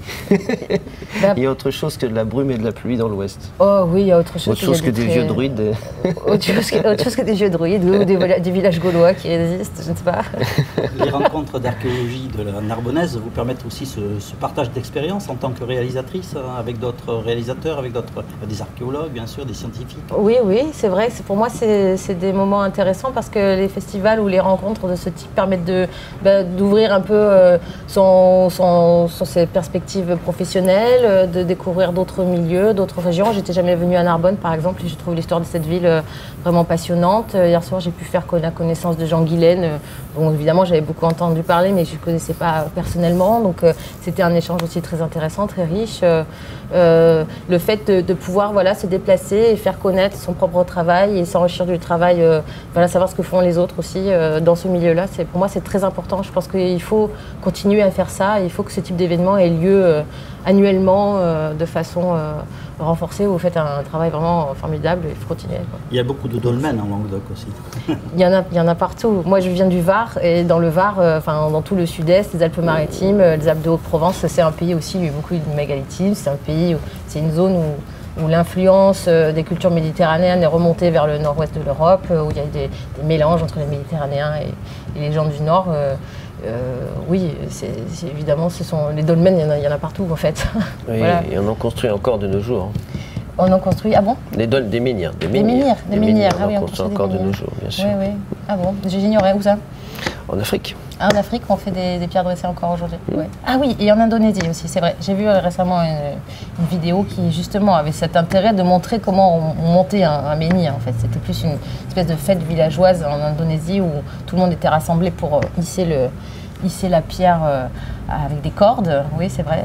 ben, il y a autre chose que de la brume et de la pluie dans l'Ouest. Oh oui, il y a autre chose. Autre chose que des, des vieux druides. autre, chose que, autre chose que des vieux druides ou des, des villages gaulois qui existent, je ne sais pas. Les rencontres d'archéologie de la Narbonnaise vous permettent aussi ce, ce partage d'expérience en tant que réalisatrice, avec d'autres réalisateurs, avec d'autres, des archéologues, bien sûr, des scientifiques. Oui, oui, c'est vrai. C'est, pour moi, c'est, c'est des moments intéressants parce que les festivals ou les rencontres de ce type permettent de, bah, d'ouvrir un peu euh, son, son, son, ses perspectives professionnelles, euh, de découvrir d'autres milieux, d'autres régions. J'étais jamais venue à Narbonne, par exemple, et je trouve l'histoire de cette ville euh, vraiment passionnante. Euh, hier soir, j'ai pu faire la connaissance de Jean Guilaine. Euh, bon, évidemment, j'avais beaucoup entendu parler, mais je ne connaissais pas personnellement. Donc, euh, c'était un échange aussi très intéressant, très riche. Euh, euh, le fait de, de pouvoir voilà, se déplacer et faire connaître son propre travail et s'enrichir du travail, euh, voilà, savoir ce que font les autres aussi euh, dans ce milieu-là, c'est, pour moi c'est très important. Je pense qu'il faut continuer à faire ça, il faut que ce type d'événement ait lieu euh, annuellement euh, de façon euh, renforcée. Vous faites un travail vraiment formidable, il faut continuer. Quoi. Il y a beaucoup de dolmens en Languedoc aussi. il, y en a, il y en a partout. Moi je viens du Var et dans le Var, euh, enfin, dans tout le sud-est, les Alpes-Maritimes, euh, les Alpes de Haute-Provence, c'est un pays aussi où il y a beaucoup de mégalithisme, c'est un pays, où, c'est une zone où où l'influence des cultures méditerranéennes est remontée vers le nord-ouest de l'Europe, où il y a des, des mélanges entre les Méditerranéens et, et les gens du Nord. Euh, euh, oui, c'est, c'est, évidemment, ce sont, les dolmens, il y en a, il y en a partout en fait. Oui, voilà. Et on en construit encore de nos jours. On en construit, ah bon? Des, dol, des menhirs. Des menhirs, des menhirs. On en construit encore de nos jours, bien sûr. Oui, oui. Ah bon, j'ignorais, où ça? En Afrique. Ah, en Afrique, on fait des, des pierres dressées encore aujourd'hui. Mmh. Ouais. Ah oui, et en Indonésie aussi, c'est vrai. J'ai vu euh, récemment une, une vidéo qui justement avait cet intérêt de montrer comment on, on montait un, un menhir. En fait, c'était plus une espèce de fête villageoise en Indonésie où tout le monde était rassemblé pour euh, hisser, le, hisser la pierre euh, avec des cordes. Oui, c'est vrai.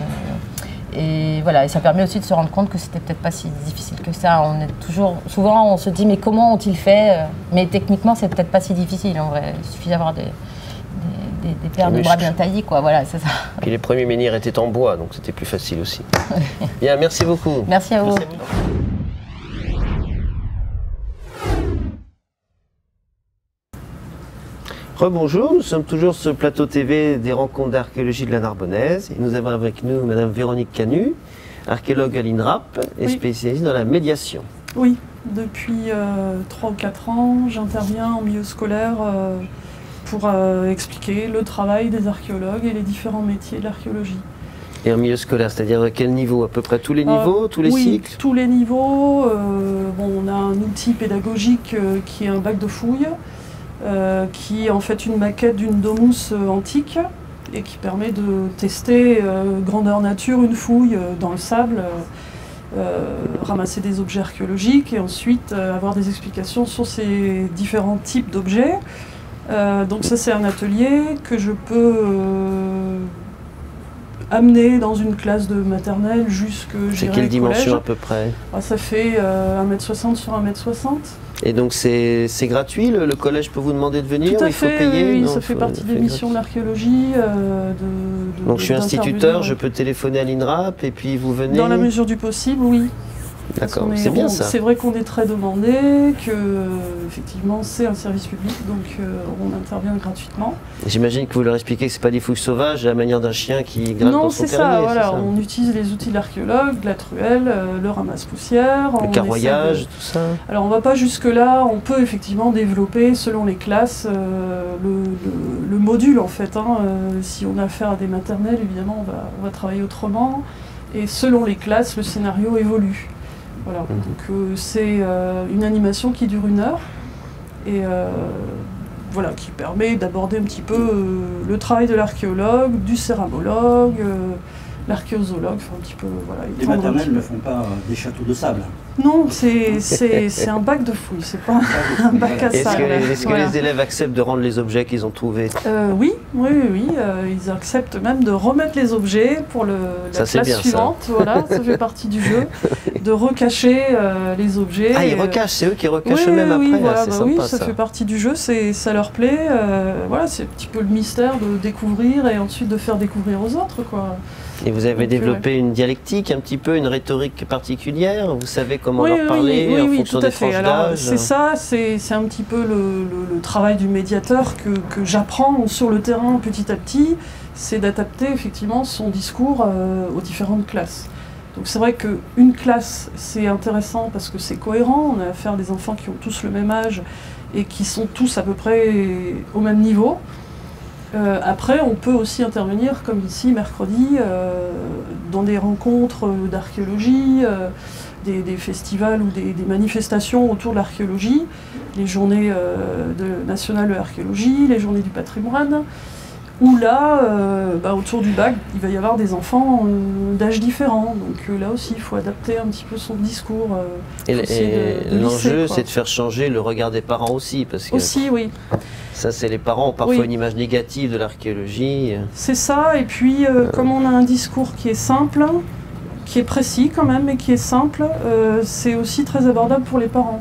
Et, Et voilà, et ça permet aussi de se rendre compte que c'était peut-être pas si difficile que ça. On est toujours, souvent, on se dit mais comment ont-ils fait? Mais techniquement, c'est peut-être pas si difficile en vrai. Il suffit d'avoir des, des, des, des paires de bras bien taillés, quoi. Voilà, c'est ça. Puis les premiers menhirs étaient en bois, donc c'était plus facile aussi. Bien, merci beaucoup. Merci à vous. Merci à vous. Rebonjour, nous sommes toujours sur le plateau T V des rencontres d'archéologie de la Narbonnaise. Et nous avons avec nous Madame Véronique Canu, archéologue à l'INRAP et oui. spécialiste dans la médiation. Oui, depuis euh, trois ou quatre ans, j'interviens en milieu scolaire euh, pour euh, expliquer le travail des archéologues et les différents métiers de l'archéologie. Et en milieu scolaire, c'est-à-dire à quel niveau? À peu près tous les niveaux, euh, tous les oui, cycles? Tous les niveaux. Euh, bon, on a un outil pédagogique euh, qui est un bac de fouilles. Euh, qui est en fait une maquette d'une domus euh, antique et qui permet de tester euh, grandeur nature une fouille euh, dans le sable, euh, euh, ramasser des objets archéologiques et ensuite euh, avoir des explications sur ces différents types d'objets. Euh, donc ça c'est un atelier que je peux euh, amener dans une classe de maternelle jusque C'est quelle dimension collège. À peu près? Ah, ça fait euh, un mètre soixante sur un mètre soixante. Et donc c'est gratuit, le, le collège peut vous demander de venir? Tout à il fait, faut payer? oui, non, ça fait faut, partie des missions d'archéologie. Euh, de, de, donc je suis instituteur, je peux téléphoner à l'INRAP et puis vous venez? Dans la mesure du possible, oui. D'accord, c'est bien ça. C'est vrai qu'on est très demandé, que effectivement c'est un service public, donc euh, on intervient gratuitement. J'imagine que vous leur expliquez que c'est pas des fouilles sauvages à la manière d'un chien qui gratte non, dans son terrier. Non, c'est ça, ça. On utilise les outils de l'archéologue, la truelle, euh, le ramasse-poussière. Le carroyage, de... tout ça. Alors on va pas jusque-là, on peut effectivement développer selon les classes euh, le, le, le module en fait. Hein. Euh, si on a affaire à des maternelles, évidemment on va, on va travailler autrement. Et selon les classes, le scénario évolue. Voilà, mmh. donc euh, c'est euh, une animation qui dure une heure et euh, voilà, qui permet d'aborder un petit peu euh, le travail de l'archéologue, du céramologue, euh, l'archéozoologue, enfin un petit peu voilà. Les maternelles ne font pas euh, des châteaux de sable. Non, c'est un bac de fouilles, c'est pas un bac à sable. Est-ce que, voilà. que les élèves acceptent de rendre les objets qu'ils ont trouvés? euh, Oui, oui, oui, oui. Euh, ils acceptent même de remettre les objets pour le, la ça, classe bien, suivante. Ça. Voilà, ça fait partie du jeu, de recacher euh, les objets. Ah, ils recachent, c'est eux qui recachent oui, eux-mêmes oui, après. Voilà, ah, bah sympa, oui, ça, ça fait partie du jeu, ça leur plaît. Euh, voilà, c'est un petit peu le mystère de découvrir et ensuite de faire découvrir aux autres, quoi. Et vous avez Donc, développé ouais. une dialectique, un petit peu, une rhétorique particulière? Vous savez comment oui, leur parler oui, oui, en oui, fonction tout à des fait. tranches d'âge? C'est ça, c'est un petit peu le, le, le travail du médiateur que, que j'apprends sur le terrain petit à petit, c'est d'adapter effectivement son discours euh, aux différentes classes. Donc c'est vrai qu'une classe, c'est intéressant parce que c'est cohérent, on a affaire à des enfants qui ont tous le même âge et qui sont tous à peu près au même niveau. Euh, après, on peut aussi intervenir, comme ici, mercredi, euh, dans des rencontres d'archéologie, euh, des, des festivals ou des, des manifestations autour de l'archéologie, les journées euh, de, nationales de l'archéologie, les journées du patrimoine, où là, euh, bah, autour du bac, il va y avoir des enfants euh, d'âge différents. Donc euh, là aussi, il faut adapter un petit peu son discours. Euh, et l'enjeu, c'est de faire changer le regard des parents aussi. Parce que aussi, oui. Ça, c'est les parents ont parfois oui. une image négative de l'archéologie. C'est ça, et puis euh, euh. comme on a un discours qui est simple, qui est précis quand même, mais qui est simple, euh, c'est aussi très abordable pour les parents.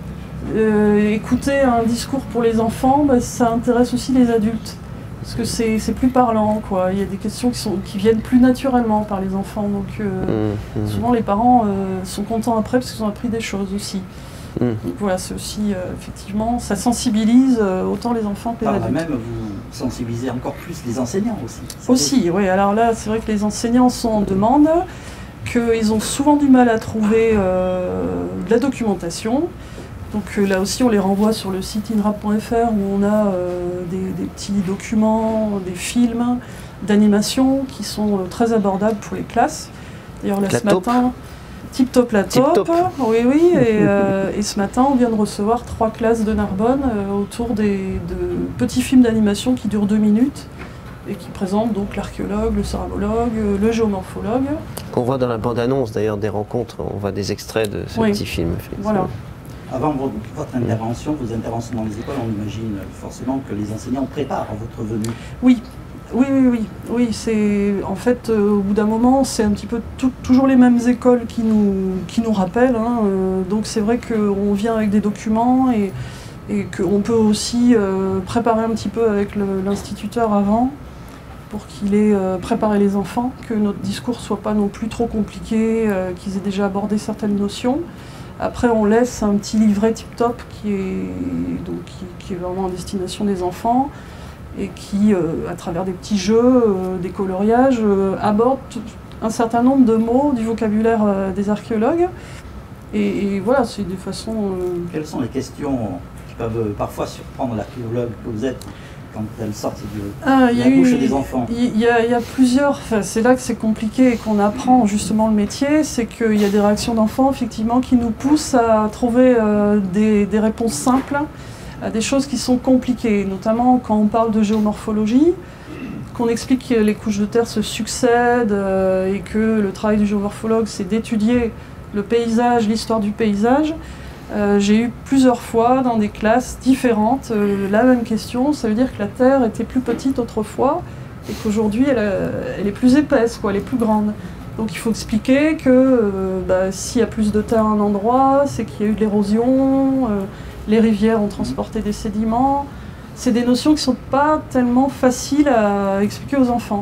Euh, écouter un discours pour les enfants, bah, ça intéresse aussi les adultes. Parce que c'est plus parlant, quoi. Il y a des questions qui, sont, qui viennent plus naturellement par les enfants. Donc euh, mmh, mmh. souvent les parents euh, sont contents après parce qu'ils ont appris des choses aussi. Mmh. Donc voilà, c'est aussi, euh, effectivement, ça sensibilise euh, autant les enfants que les adultes. Par là même, vous sensibilisez encore plus les enseignants aussi. Aussi, oui. Alors là, c'est vrai que les enseignants sont en demande, qu'ils ont souvent du mal à trouver euh, de la documentation. Donc euh, là aussi, on les renvoie sur le site inrap point F R où on a euh, des, des petits documents, des films d'animation qui sont euh, très abordables pour les classes. D'ailleurs, là, la ce matin, tip top la tip top. top. Oui, oui. Et, euh, et ce matin, on vient de recevoir trois classes de Narbonne euh, autour des, de petits films d'animation qui durent deux minutes et qui présentent donc l'archéologue, le céramologue, le géomorphologue. Qu'on voit dans la bande-annonce d'ailleurs des rencontres, on voit des extraits de ce oui. petit film. Voilà. Avant votre intervention, vos interventions dans les écoles, on imagine forcément que les enseignants préparent votre venue. Oui, oui, oui, oui. oui c'est en fait, euh, au bout d'un moment, c'est un petit peu tout, toujours les mêmes écoles qui nous, qui nous rappellent. Hein, euh, donc c'est vrai qu'on vient avec des documents et, et qu'on peut aussi euh, préparer un petit peu avec l'instituteur avant pour qu'il ait euh, préparé les enfants, que notre discours soit pas non plus trop compliqué, euh, qu'ils aient déjà abordé certaines notions. Après, on laisse un petit livret tip-top qui est, donc, qui, qui est vraiment en destination des enfants et qui, euh, à travers des petits jeux, euh, des coloriages, euh, aborde un certain nombre de mots du vocabulaire euh, des archéologues. Et, et voilà, c'est des façons... Euh... Quelles sont les questions qui peuvent parfois surprendre l'archéologue que vous êtes quand elles sortent de, ah, de la bouche des enfants? Il y, y a plusieurs, enfin, c'est là que c'est compliqué et qu'on apprend justement le métier, c'est qu'il y a des réactions d'enfants effectivement qui nous poussent à trouver euh, des, des réponses simples à des choses qui sont compliquées, notamment quand on parle de géomorphologie, qu'on explique que les couches de terre se succèdent euh, et que le travail du géomorphologue c'est d'étudier le paysage, l'histoire du paysage. Euh, j'ai eu plusieurs fois dans des classes différentes euh, la même question, ça veut dire que la Terre était plus petite autrefois et qu'aujourd'hui elle, elle est plus épaisse, quoi, elle est plus grande. Donc il faut expliquer que euh, bah, s'il y a plus de terre à un endroit, c'est qu'il y a eu de l'érosion, euh, les rivières ont transporté des sédiments. C'est des notions qui ne sont pas tellement faciles à expliquer aux enfants.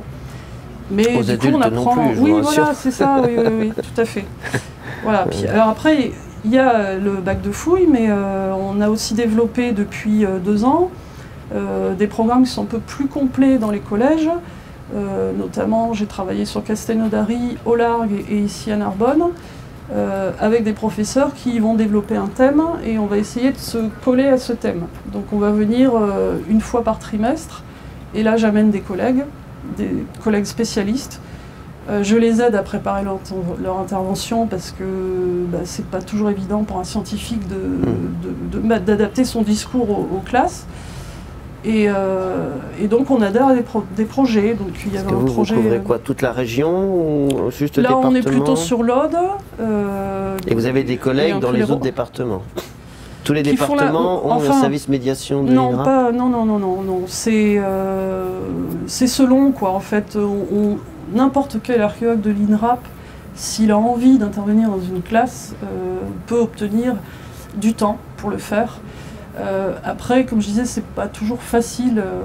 Mais aux du adultes coup on apprend... non plus, je oui, vous voilà, rassure. c'est ça, oui, oui, oui, tout à fait. Voilà. Puis, alors après, il y a le bac de fouilles, mais euh, on a aussi développé depuis euh, deux ans euh, des programmes qui sont un peu plus complets dans les collèges. Euh, notamment, j'ai travaillé sur Castelnaudary, au Largue et, et ici à Narbonne, euh, avec des professeurs qui vont développer un thème et on va essayer de se coller à ce thème. Donc on va venir euh, une fois par trimestre et là j'amène des collègues, des collègues spécialistes. Euh, je les aide à préparer leur, leur intervention parce que bah, c'est pas toujours évident pour un scientifique d'adapter de, de, de, son discours aux, aux classes. Et, euh, et donc on adhère à des, pro des projets. Donc il y avait que un vous, projet. Vous couvrez quoi, toute la région ou juste le là, département? on est plutôt sur l'Aude. Euh, et vous avez des collègues dans les autres départements? Tous les départements la... ont enfin, un service médiation de non, l'INRAP? pas, non, non, non, non, non. C'est euh, selon quoi. En fait, n'importe quel archéologue de l'INRAP, s'il a envie d'intervenir dans une classe, euh, peut obtenir du temps pour le faire. Euh, après, comme je disais, c'est pas toujours facile euh,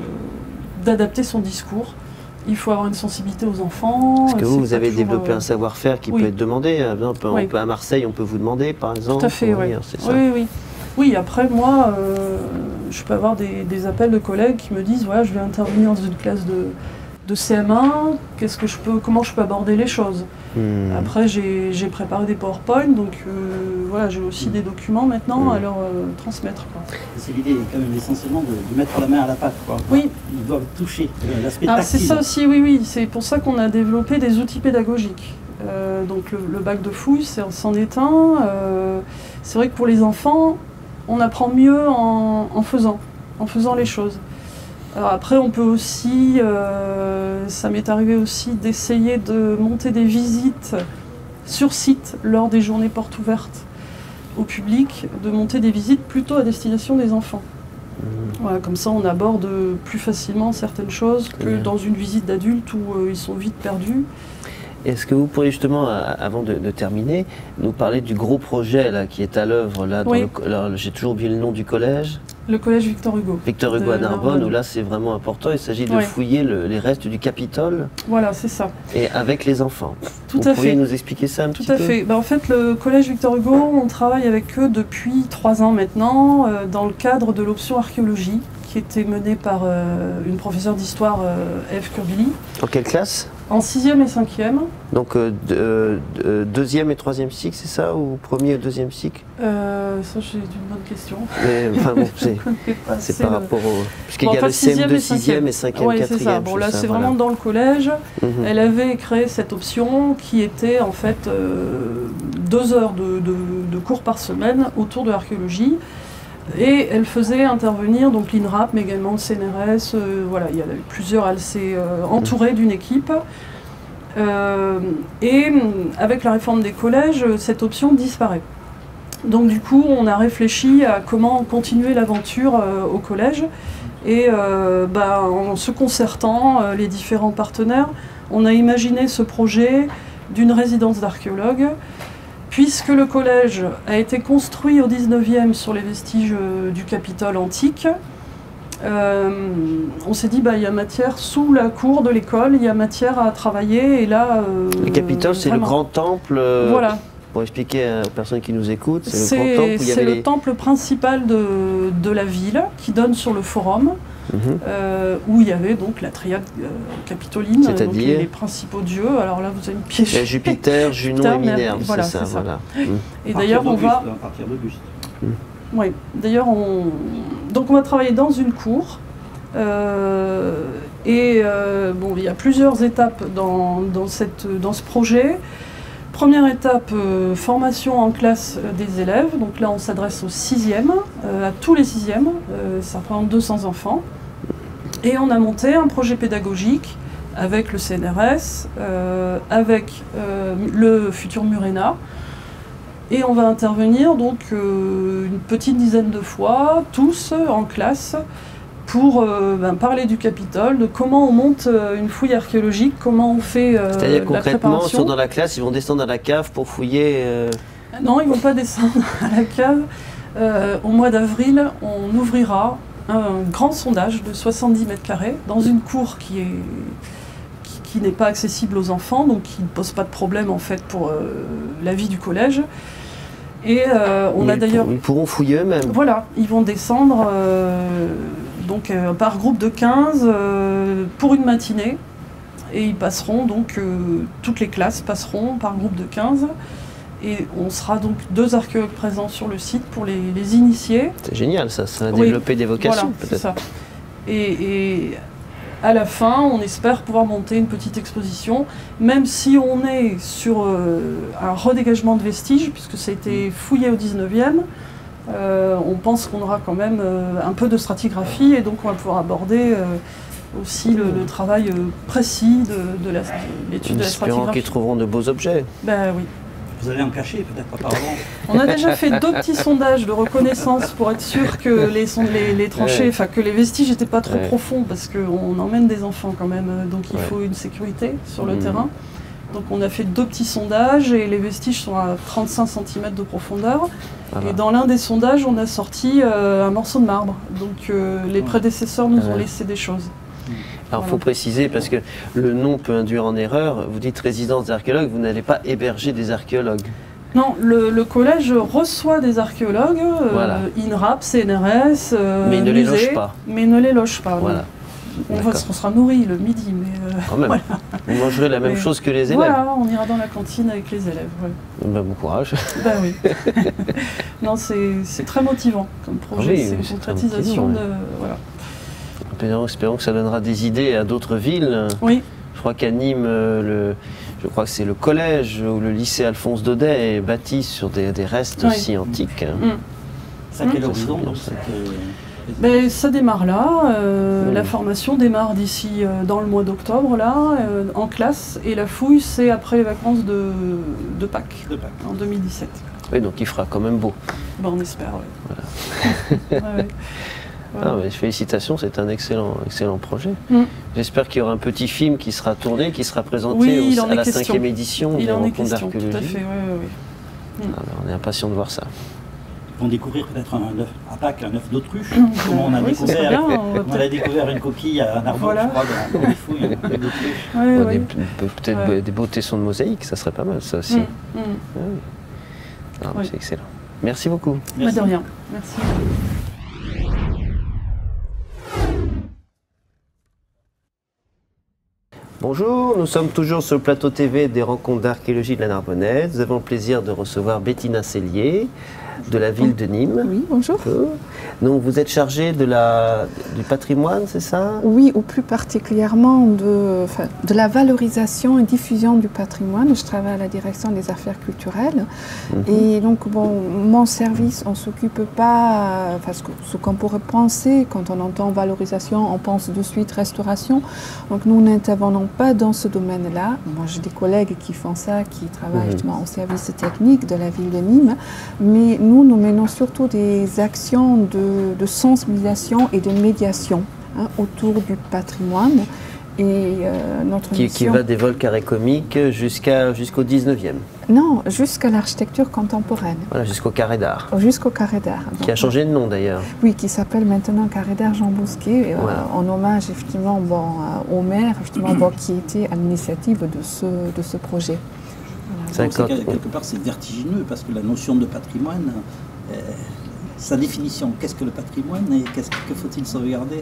d'adapter son discours. Il faut avoir une sensibilité aux enfants. Parce que vous, vous avez toujours, développé euh... un savoir-faire qui oui. peut être demandé. On peut, oui. on peut, à Marseille, on peut vous demander, par exemple. Tout à fait, oui. Ça. oui. Oui, oui. Après, moi, euh, je peux avoir des, des appels de collègues qui me disent voilà, je vais intervenir dans une classe de, de C M un, qu'est-ce que je peux, comment je peux aborder les choses. Hmm. Après, j'ai préparé des PowerPoint, donc euh, voilà, j'ai aussi hmm. des documents maintenant hmm. à leur euh, transmettre. C'est l'idée quand même essentiellement de, de mettre la main à la pâte. Quoi. Oui. Ils doivent toucher l'aspect tactile. C'est ça aussi, oui, oui. C'est pour ça qu'on a développé des outils pédagogiques. Euh, donc le, le bac de fouille, c'en est un. Euh, c'est vrai que pour les enfants, on apprend mieux en, en faisant, en faisant les choses. Alors après, on peut aussi, euh, ça m'est arrivé aussi d'essayer de monter des visites sur site lors des journées portes ouvertes au public, de monter des visites plutôt à destination des enfants. Mmh. Voilà, comme ça, on aborde plus facilement certaines choses que mmh. dans une visite d'adultes où euh, ils sont vite perdus. Est-ce que vous pourriez justement, avant de, de terminer, nous parler du gros projet là, qui est à l'œuvre là, oui. J'ai toujours oublié le nom du collège. Le collège Victor Hugo. Victor Hugo à Narbonne, Narbonne, où là c'est vraiment important. Il s'agit de oui. fouiller le, les restes du Capitole. Voilà, c'est ça. Et avec les enfants. Tout vous à pourriez fait. nous expliquer ça un Tout petit peu? Tout à fait. Ben, en fait, le collège Victor Hugo, on travaille avec eux depuis trois ans maintenant, euh, dans le cadre de l'option archéologie, qui était menée par euh, une professeure d'histoire, euh, Eve Kurbili. En quelle classe? En sixième et cinquième. Donc euh, de, de, deuxième et troisième cycle, c'est ça? Ou premier et deuxième cycle? euh, Ça, c'est une bonne question. Mais enfin bon, c'est par rapport au... Puisqu'il bon, y a enfin, le C M deux, sixième et cinquième, oui, quatrième. c'est ça. Bon, là, c'est voilà. vraiment dans le collège. Mm-hmm. Elle avait créé cette option qui était en fait euh, deux heures de, de, de cours par semaine autour de l'archéologie. Et elle faisait intervenir donc l'INRAP, mais également le C N R S. Euh, voilà, il y a plusieurs. Elle s'est euh, entourée d'une équipe. Euh, et avec la réforme des collèges, cette option disparaît. Donc du coup, on a réfléchi à comment continuer l'aventure euh, au collège. Et euh, bah, en se concertant, euh, les différents partenaires, on a imaginé ce projet d'une résidence d'archéologues. Puisque le collège a été construit au dix-neuvième sur les vestiges euh, du Capitole antique, euh, on s'est dit, bah, il y a matière, sous la cour de l'école, il y a matière à travailler, et là... Euh, le Capitole, c'est le grand temple, euh, voilà. Pour expliquer aux personnes qui nous écoutent, c'est le grand temple où il y avait C'est le les... temple principal de, de la ville, qui donne sur le forum, mmh. euh, où il y avait donc la triade euh, capitoline, donc les, les principaux dieux. Alors là, vous allez me piéger. Jupiter, Junon et Minerve, voilà, c'est ça. ça. Voilà. Et d'ailleurs, on va... À partir d'Auguste. Mmh. Oui, d'ailleurs, on... Donc on va travailler dans une cour. Euh, et euh, bon, il y a plusieurs étapes dans, dans, cette, dans ce projet. Première étape, euh, formation en classe euh, des élèves. Donc là, on s'adresse aux sixièmes, euh, à tous les sixièmes. Euh, ça représente deux cents enfants. Et on a monté un projet pédagogique avec le C N R S, euh, avec euh, le futur Murena. Et on va intervenir donc euh, une petite dizaine de fois, tous en classe, pour euh, ben, parler du Capitole, de comment on monte euh, une fouille archéologique, comment on fait euh, C'est-à-dire la concrètement, ils préparation. sont dans la classe, ils vont descendre à la cave pour fouiller euh... Non, ils ne vont pas descendre à la cave. Euh, au mois d'avril, on ouvrira un grand sondage de soixante-dix mètres carrés dans une cour qui est qui, qui n'est pas accessible aux enfants, donc qui ne pose pas de problème en fait pour euh, la vie du collège. Et euh, on Mais a d'ailleurs... Ils pourront fouiller eux-mêmes. Voilà, ils vont descendre euh, donc, euh, par groupe de quinze euh, pour une matinée. Et ils passeront donc, euh, toutes les classes passeront par groupe de quinze. Et on sera donc deux archéologues présents sur le site pour les, les initier. C'est génial ça, ça va oui, développer des vocations voilà, peut-être. Ça. Et, et à la fin, on espère pouvoir monter une petite exposition, même si on est sur euh, un redégagement de vestiges, puisque ça a été fouillé au dix-neuvième. Euh, on pense qu'on aura quand même euh, un peu de stratigraphie et donc on va pouvoir aborder euh, aussi le, le travail euh, précis de, de l'étude de la stratigraphie. Espérons qu'ils trouveront de beaux objets. Ben oui. Vous allez en cacher peut-être apparemment. On a déjà fait deux petits sondages de reconnaissance pour être sûr que les, les, les tranchées, enfin ouais. que les vestiges n'étaient pas trop ouais. profonds parce qu'on emmène des enfants quand même, donc il ouais. faut une sécurité sur le mmh. terrain. Donc on a fait deux petits sondages et les vestiges sont à trente-cinq centimètres de profondeur. Ah et dans l'un des sondages, on a sorti euh, un morceau de marbre. Donc euh, les prédécesseurs nous ah ouais. ont laissé des choses. Alors il voilà. faut préciser, parce que le nom peut induire en erreur, vous dites résidence d'archéologues, vous n'allez pas héberger des archéologues. Non, le, le collège reçoit des archéologues, voilà. euh, INRAP, C N R S, euh, mais il ne musée, les loge pas. Mais il ne les loge pas. Voilà. On, va, on sera nourri le midi, mais... Euh, Quand même, voilà. Vous mangerez la même mais, chose que les élèves. Voilà, on ira dans la cantine avec les élèves. Ouais. Ben, bon courage. Ben oui. Non, c'est très motivant comme projet, oui, c'est une concrétisation de... Voilà. Espérons que ça donnera des idées à d'autres villes. Oui. Je crois qu'à Nîmes, le, je crois que c'est le collège ou le lycée Alphonse Daudet est bâti sur des, des restes oui. aussi antiques. Mmh. Ça mmh. quel horizon ben, ça démarre là. Euh, mmh. La formation démarre d'ici euh, dans le mois d'octobre là, euh, en classe, et la fouille c'est après les vacances de, de Pâques, de Pâques, en deux mille dix-sept. Oui, donc il fera quand même beau. Ben, on espère, oui. Voilà. ouais, ouais. Ah, mais félicitations, c'est un excellent, excellent projet. Mm. J'espère qu'il y aura un petit film qui sera tourné, qui sera présenté oui, au, à la question. cinquième édition il des rencontres d'archéologie. Tout à fait, oui, oui, oui. Ah, on est impatient de voir ça. Ils vont découvrir peut-être un œuf à Pâques, un œuf d'autruche. Mmh. Comment on a oui, découvert bien, on, on a découvert une coquille à Narbonne, voilà. je crois, dans, dans les fouilles d'autruche. Ouais, ouais. Peut-être ouais. des beaux tessons de mosaïque, ça serait pas mal, ça aussi. Mmh. Mmh. Ah, oui. ah, oui. C'est excellent. Merci beaucoup. Merci. De rien. Merci. Bonjour, nous sommes toujours sur le plateau T V des rencontres d'archéologie de la Narbonnaise. Nous avons le plaisir de recevoir Bettina Cellier de la ville de Nîmes. Oui, bonjour. bonjour. Donc vous êtes chargée de la, du patrimoine, c'est ça? Oui, ou plus particulièrement de, enfin, de la valorisation et diffusion du patrimoine. Je travaille à la direction des affaires culturelles. Mm-hmm. Et donc, bon, mon service, on ne s'occupe pas, enfin, ce, ce qu'on pourrait penser, quand on entend valorisation, on pense de suite restauration. Donc nous n'intervenons pas dans ce domaine-là. Moi, j'ai des collègues qui font ça, qui travaillent mm-hmm. justement au service technique de la ville de Nîmes. Mais nous, nous menons surtout des actions de, de sensibilisation et de médiation hein, autour du patrimoine. Et euh, notre qui, mission... qui va des vols carrés comiques jusqu'à, jusqu'au dix-neuvième. Non, jusqu'à l'architecture contemporaine. Voilà, jusqu'au carré d'art. Jusqu'au carré d'art. Qui a changé de nom d'ailleurs. Oui, qui s'appelle maintenant carré d'art Jean Bousquet, euh, voilà. en hommage effectivement bon, au maire effectivement, bon, qui était à l'initiative de ce, de ce projet. Voilà. Donc, quelque part c'est vertigineux parce que la notion de patrimoine, euh, sa définition, qu'est-ce que le patrimoine et qu'est-ce que faut-il sauvegarder?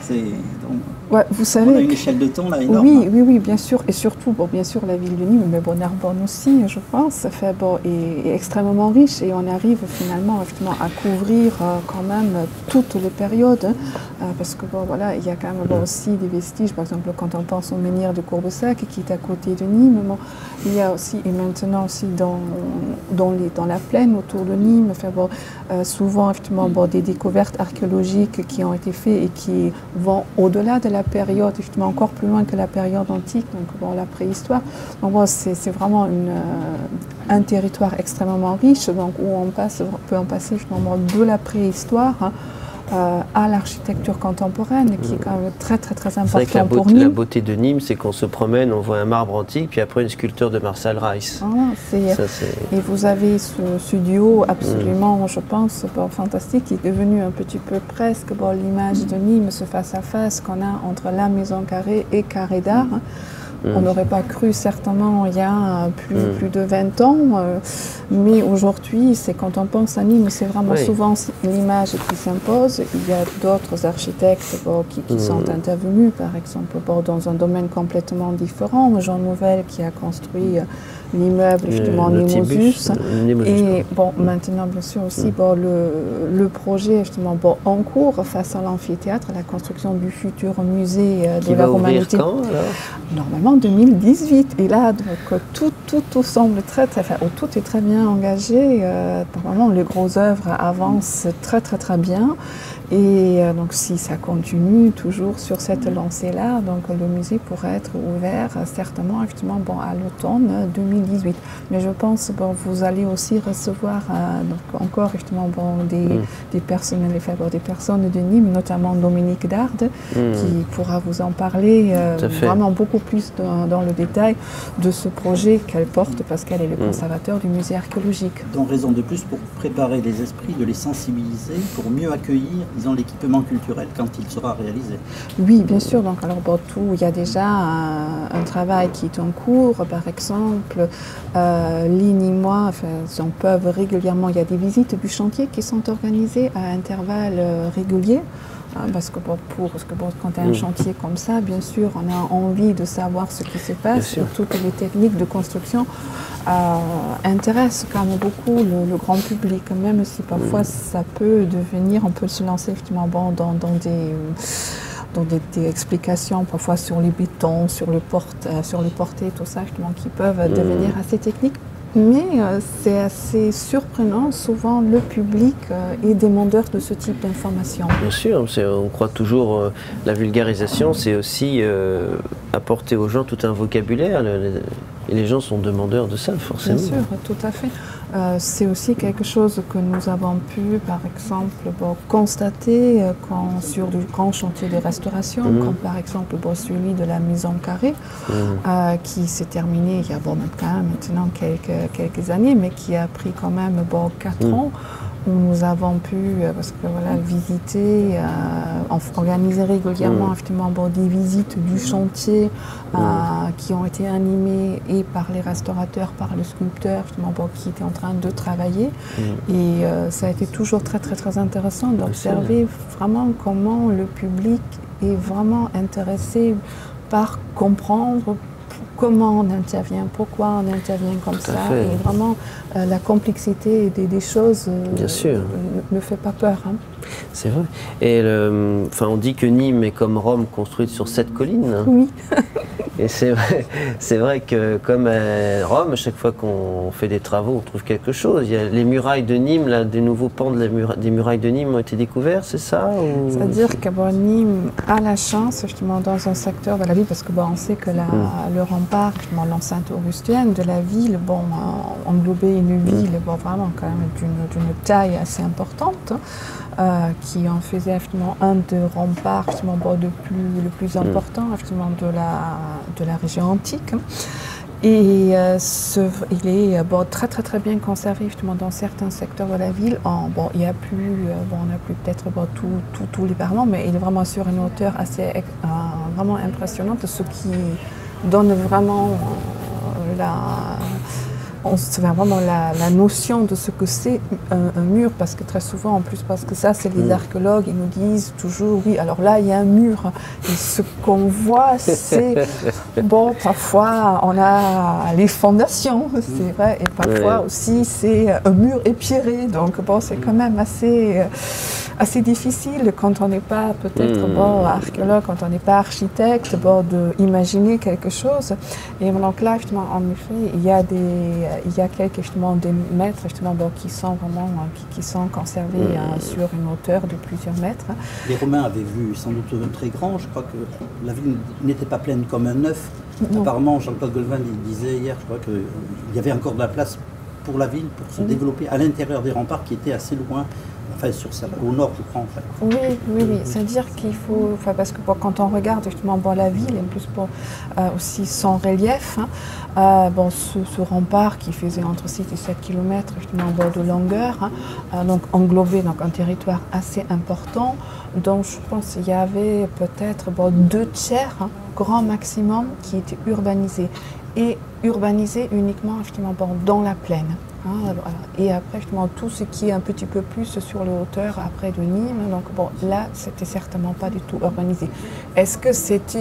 Ouais, vous savez, on a une échelle de temps là énorme. Oui, oui, oui, bien sûr, et surtout, bon, bien sûr, la ville de Nîmes, mais bon, Narbonne aussi, je pense, fait, bon, est, est extrêmement riche et on arrive finalement effectivement à couvrir euh, quand même toutes les périodes, hein, euh, parce que bon, voilà, il y a quand même bon, aussi des vestiges, par exemple, quand on pense au menhir de Courbesac qui est à côté de Nîmes, bon, il y a aussi, et maintenant aussi dans, dans, les, dans la plaine autour de Nîmes, fait, bon, euh, souvent effectivement bon, des découvertes archéologiques qui ont été faites et qui vont au-delà de la période, justement encore plus loin que la période antique, donc bon, la préhistoire. Donc bon, c'est vraiment une, euh, un territoire extrêmement riche, donc où on passe, peut en passer justement de la préhistoire hein, euh, à l'architecture contemporaine, qui est quand même très très très important pour Nîmes. La beauté de Nîmes, c'est qu'on se promène, on voit un marbre antique, puis après une sculpture de Marcel Rice. Ah, Ça, et vous avez ce, ce duo absolument, mmh. je pense, bon, fantastique, qui est devenu un petit peu presque bon, l'image de Nîmes, ce face-à-face qu'on a entre la Maison Carrée et Carré d'Art. Mmh. On n'aurait pas cru certainement il y a plus, mmh. plus de vingt ans, euh, mais aujourd'hui, c'est quand on pense à Nîmes, c'est vraiment oui. souvent l'image qui s'impose. Il y a d'autres architectes bon, qui, qui mmh. sont intervenus, par exemple, bon, dans un domaine complètement différent. Jean Nouvel qui a construit euh, l'immeuble justement Nimosus. Et bon, maintenant, bien sûr aussi, mmh. bon, le, le projet justement bon, en cours face à l'amphithéâtre, la construction du futur musée euh, de qui la va Romanité. Quand, alors Normalement, en deux mille dix-huit. Et là, donc, tout, tout, tout semble très, très, enfin, tout est très bien engagé. Euh, vraiment, les grosses œuvres avancent très, très, très bien. Et euh, donc, si ça continue toujours sur cette lancée-là, donc le musée pourrait être ouvert euh, certainement, effectivement, bon, à l'automne deux mille dix-huit. Mais je pense, bon, vous allez aussi recevoir euh, donc encore, effectivement, bon, des, mmh. des personnels, des personnes de Nîmes, notamment Dominique Darde, mmh. qui pourra vous en parler euh, vraiment beaucoup plus dans, dans le détail de ce projet qu'elle porte, parce qu'elle est le mmh. conservateur du musée archéologique. Donc, raison de plus pour préparer les esprits, de les sensibiliser, pour mieux accueillir, disons, l'équipement culturel quand il sera réalisé. Oui, bien sûr. Donc, alors, bon, tout, il y a déjà un, un travail qui est en cours. Par exemple, euh, Lynn et moi, enfin, on peut régulièrement, il y a des visites du chantier qui sont organisées à intervalles euh, réguliers. Parce que, bon, pour, parce que bon, quand il y a un mmh. chantier comme ça, bien sûr, on a envie de savoir ce qui se passe. Toutes les techniques de construction euh, intéressent quand même beaucoup le, le grand public, même si parfois mmh. ça peut devenir, on peut se lancer effectivement bon, dans, dans des... dans des, des explications parfois sur les bétons, sur le, porte, euh, sur le porté, tout ça, justement, qui peuvent mmh. devenir assez techniques. Mais euh, c'est assez surprenant, souvent le public euh, est demandeur de ce type d'informations. Bien sûr, on croit toujours euh, la vulgarisation, c'est aussi euh, apporter aux gens tout un vocabulaire, le, le, et les gens sont demandeurs de ça, forcément. Bien sûr, tout à fait. Euh, c'est aussi quelque chose que nous avons pu, par exemple, bon, constater euh, quand, sur du grand chantier de restauration, mmh. comme par exemple bon, celui de la Maison Carrée, mmh. euh, qui s'est terminé il y a bon, quand même maintenant quelques, quelques années, mais qui a pris quand même bon, quatre mmh. ans. Où nous avons pu, parce que voilà, visiter, euh, organiser régulièrement mmh. effectivement bon, des visites du chantier euh, mmh. qui ont été animées et par les restaurateurs, par le sculpteur justement bon, qui était en train de travailler. Mmh. Et euh, ça a été toujours très très très intéressant d'observer vraiment comment le public est vraiment intéressé par comprendre comment on intervient, pourquoi on intervient comme ça, et vraiment euh, la complexité des, des choses euh, Bien sûr. ne, ne fait pas peur. Hein. C'est vrai. Et le, enfin, on dit que Nîmes est comme Rome, construite sur sept collines. Oui. Et c'est vrai, c'est vrai que comme à Rome, chaque fois qu'on fait des travaux, on trouve quelque chose. Il y a les murailles de Nîmes, là, des nouveaux pans de la mura des murailles de Nîmes ont été découverts, c'est ça ou... C'est-à-dire que bon, Nîmes a la chance, justement, dans un secteur de la ville, parce que bon, on sait que la, mmh. le rempart, l'enceinte augustienne de la ville, bon, englobait une ville mmh. bon, vraiment quand même d'une taille assez importante. Euh, qui en faisait effectivement un des remparts effectivement, bon, de plus, le plus important effectivement, de, la, de la région antique. Et euh, ce, il est bon, très très très bien conservé effectivement, dans certains secteurs de la ville. En, bon, il n'y a plus, euh, bon, on n'a plus peut-être bon, tous tout, tout les parlements, mais il est vraiment sur une hauteur assez euh, vraiment impressionnante, ce qui donne vraiment euh, la... On se fait vraiment la, la notion de ce que c'est un, un mur, parce que très souvent, en plus, parce que ça, c'est les archéologues, ils nous disent toujours, oui, alors là, il y a un mur. Et ce qu'on voit, c'est, bon, parfois, on a les fondations, c'est vrai, et parfois ouais. aussi, c'est un mur épierré. Donc, bon, c'est quand même assez, assez difficile quand on n'est pas, peut-être, mmh. bon, archéologue, quand on n'est pas architecte, bon, d'imaginer quelque chose. Et donc là, justement, en effet, il y a des... Il y a quelques justement, des maîtres justement, bon, qui sont vraiment qui, qui sont conservés mmh. euh, sur une hauteur de plusieurs mètres. Les Romains avaient vu sans doute un très grand. Je crois que la ville n'était pas pleine comme un œuf. Non. Apparemment, Jean-Claude Golvin disait hier, je crois qu'il y avait encore de la place pour la ville, pour se mmh. développer à l'intérieur des remparts qui étaient assez loin. Enfin, sur ça, au nord, je crois, en fait. Oui, oui, oui. C'est-à-dire qu'il faut... Enfin, parce que bon, quand on regarde justement bon, la ville, et en plus bon, euh, aussi son relief, hein, euh, bon, ce, ce rempart qui faisait entre six et sept kilomètres justement, bon, de longueur, hein, euh, donc englobé donc, un territoire assez important, donc je pense qu'il y avait peut-être bon, deux tiers, hein, grand maximum, qui étaient urbanisés. Et urbanisés uniquement effectivement, bon, dans la plaine. Hein, voilà. Et après, justement, tout ce qui est un petit peu plus sur les hauteurs après de Nîmes, donc bon, là, c'était certainement pas du tout urbanisé. Est-ce que c'était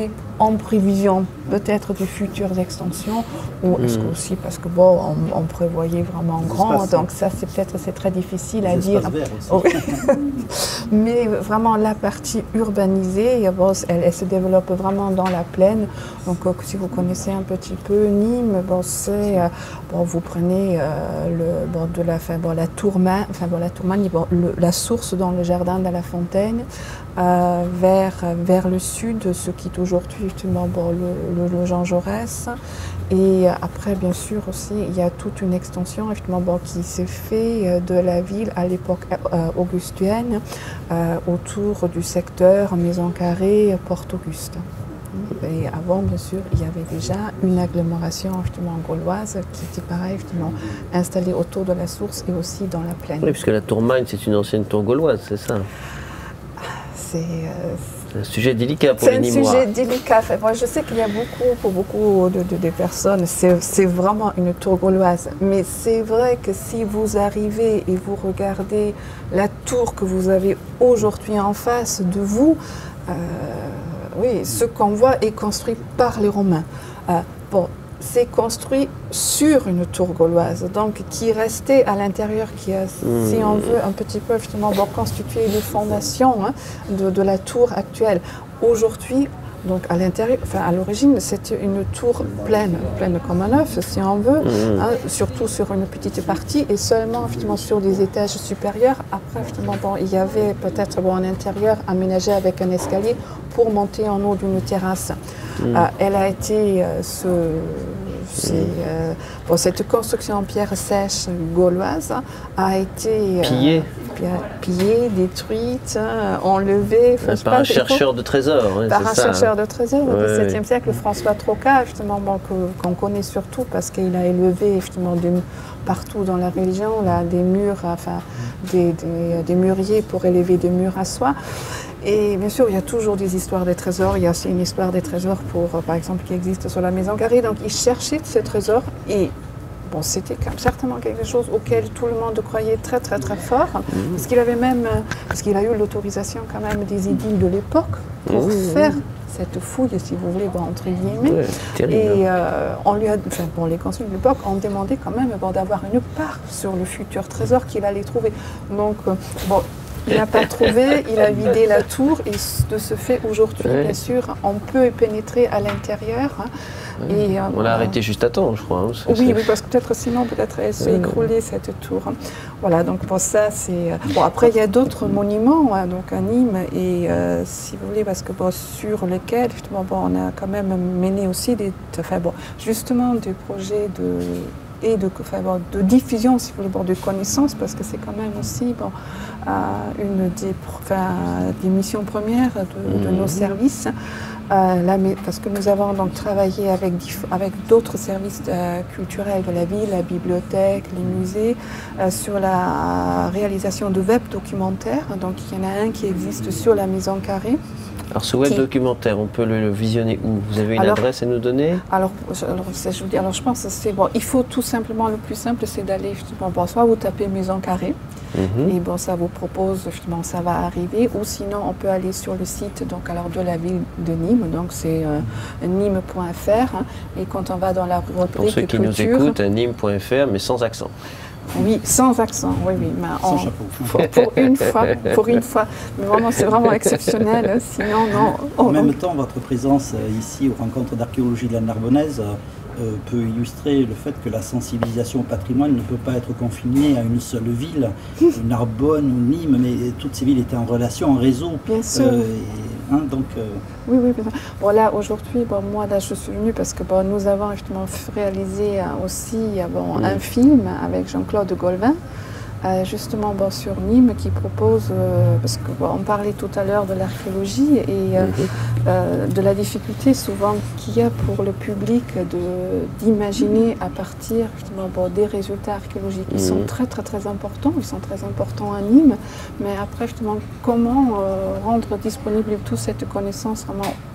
en prévision peut-être de futures extensions, ou est-ce que aussi parce que bon, on, on prévoyait vraiment Des grand, espaces, donc ça c'est peut-être c'est très difficile à Des dire. espaces verts aussi. Oui. Mais vraiment la partie urbanisée, bon, elle, elle se développe vraiment dans la plaine. Donc euh, si vous connaissez un petit peu Nîmes, bon, c'est euh, bon, vous prenez euh, le, bon, de la, enfin, bon, la Tourmagne, enfin bon, la Tourmagne, bon, le, la source dans le jardin de la Fontaine, euh, vers, vers le sud, ce qui est aujourd'hui justement bon, le, le, le Jean Jaurès. Et après, bien sûr, aussi, il y a toute une extension justement, bon, qui s'est faite de la ville à l'époque euh, augustienne, euh, autour du secteur Maison Carrée, Porte-Auguste. Et avant, bien sûr, il y avait déjà une agglomération justement gauloise qui était pareil, justement, installée autour de la source et aussi dans la plaine. Oui, puisque la Tourmagne, c'est une ancienne tour gauloise, c'est ça? C'est euh, C'est un sujet délicat pour les Nîmois. C'est un sujet délicat. Enfin, moi, je sais qu'il y a beaucoup, pour beaucoup de, de, de personnes, c'est vraiment une tour gauloise. Mais c'est vrai que si vous arrivez et vous regardez la tour que vous avez aujourd'hui en face de vous, euh, oui, ce qu'on voit est construit par les Romains. Euh, bon, c'est construit sur une tour gauloise, donc qui restait à l'intérieur, qui a, mmh. si on veut, un petit peu justement bon, constitué les fondations hein, de, de la tour actuelle. Aujourd'hui, donc à l'intérieur, enfin à l'origine, c'était une tour pleine, pleine comme un œuf, si on veut, mmh. hein, surtout sur une petite partie et seulement effectivement sur des étages supérieurs. Après, effectivement, bon, il y avait peut-être bon, un intérieur aménagé avec un escalier pour monter en haut d'une terrasse. Mmh. Euh, elle a été euh, ce, euh, bon, cette construction en pierre sèche gauloise a été pillée. Euh, pillée, détruite, enlevée. Par pas, un chercheur de trésors. Hein, par un ça, chercheur de trésors au ouais, dix-septième siècle, François Trocat, justement, bon, qu'on qu connaît surtout parce qu'il a élevé justement des, partout dans la région là, des murs, enfin des, des, des mûriers pour élever des murs à soie. Et bien sûr, il y a toujours des histoires des trésors. Il y a aussi une histoire des trésors, pour, par exemple, qui existe sur la Maison Carrée. Donc, il cherchait ces trésors et bon, c'était certainement quelque chose auquel tout le monde croyait très, très, très fort. Mmh. Parce qu'il avait même, parce qu'il a eu l'autorisation quand même des édiles de l'époque pour mmh. faire cette fouille, si vous voulez, bon, entre guillemets. Ouais, terrible. Et euh, on lui a, enfin, bon, les consuls de l'époque ont demandé quand même bon, d'avoir une part sur le futur trésor qu'il allait trouver. Donc, euh, bon. Il n'a pas trouvé, il a vidé la tour et de ce fait, aujourd'hui, ouais. bien sûr, on peut pénétrer à l'intérieur. Hein, ouais. et, euh, on l'a euh, arrêté juste à temps, je crois. Hein, oui, oui, parce que peut-être sinon, peut-être elle s'est ouais. écroulée, cette tour. Hein. Voilà, donc pour ça, c'est... Bon, après, il y a d'autres monuments hein, donc à Nîmes, et euh, si vous voulez, parce que bon, sur lesquels, justement, bon, on a quand même mené aussi des... Enfin, bon, justement, des projets de... et de, enfin, bon, de diffusion, si vous voulez, bon, de connaissances, parce que c'est quand même aussi bon, euh, une des, enfin, des missions premières de, mmh. de nos services. Euh, là, mais, parce que nous avons donc travaillé avec, avec d'autres services euh, culturels de la ville, la bibliothèque, les musées, euh, sur la réalisation de web documentaires. Donc il y en a un qui existe sur la Maison Carrée. Alors ce web qui... documentaire, on peut le, le visionner où? Vous avez une alors, adresse à nous donner? Alors, alors, je, vous dis, alors je pense que c'est bon. Il faut tout simplement, le plus simple, c'est d'aller justement, bon, soit vous tapez Maison Carrée, mm-hmm. et bon, ça vous propose justement, ça va arriver, ou sinon on peut aller sur le site donc alors de la ville de Nîmes, donc c'est euh, nîmes point F R, hein, et quand on va dans la rubrique pour ceux qui culture, nous écoutent, nîmes point F R, mais sans accent. Oui, sans accent, oui, oui. Mais sans on, chapeau. Pour, pour une fois, pour une fois. Mais vraiment, c'est vraiment exceptionnel. Sinon, non. En on, même on... temps, votre présence ici aux rencontres d'archéologie de la Narbonnaise euh, peut illustrer le fait que la sensibilisation au patrimoine ne peut pas être confinée à une seule ville, Narbonne ou Nîmes, mais toutes ces villes étaient en relation, en réseau. Bien sûr. Euh, et, hein, donc, euh... Oui, oui. Bien sûr. Bon, là, aujourd'hui, bon, moi, là, je suis venue parce que bon, nous avons justement réalisé euh, aussi bon, mmh. un film avec Jean-Claude Golvin. Euh, justement bon, sur Nîmes qui propose, euh, parce qu'on bon, parlait tout à l'heure de l'archéologie et euh, mm-hmm. euh, de la difficulté souvent qu'il y a pour le public d'imaginer à partir justement bon, des résultats archéologiques. Ils mm-hmm. sont très très très importants, ils sont très importants à Nîmes, mais après justement comment euh, rendre disponible toute cette connaissance vraiment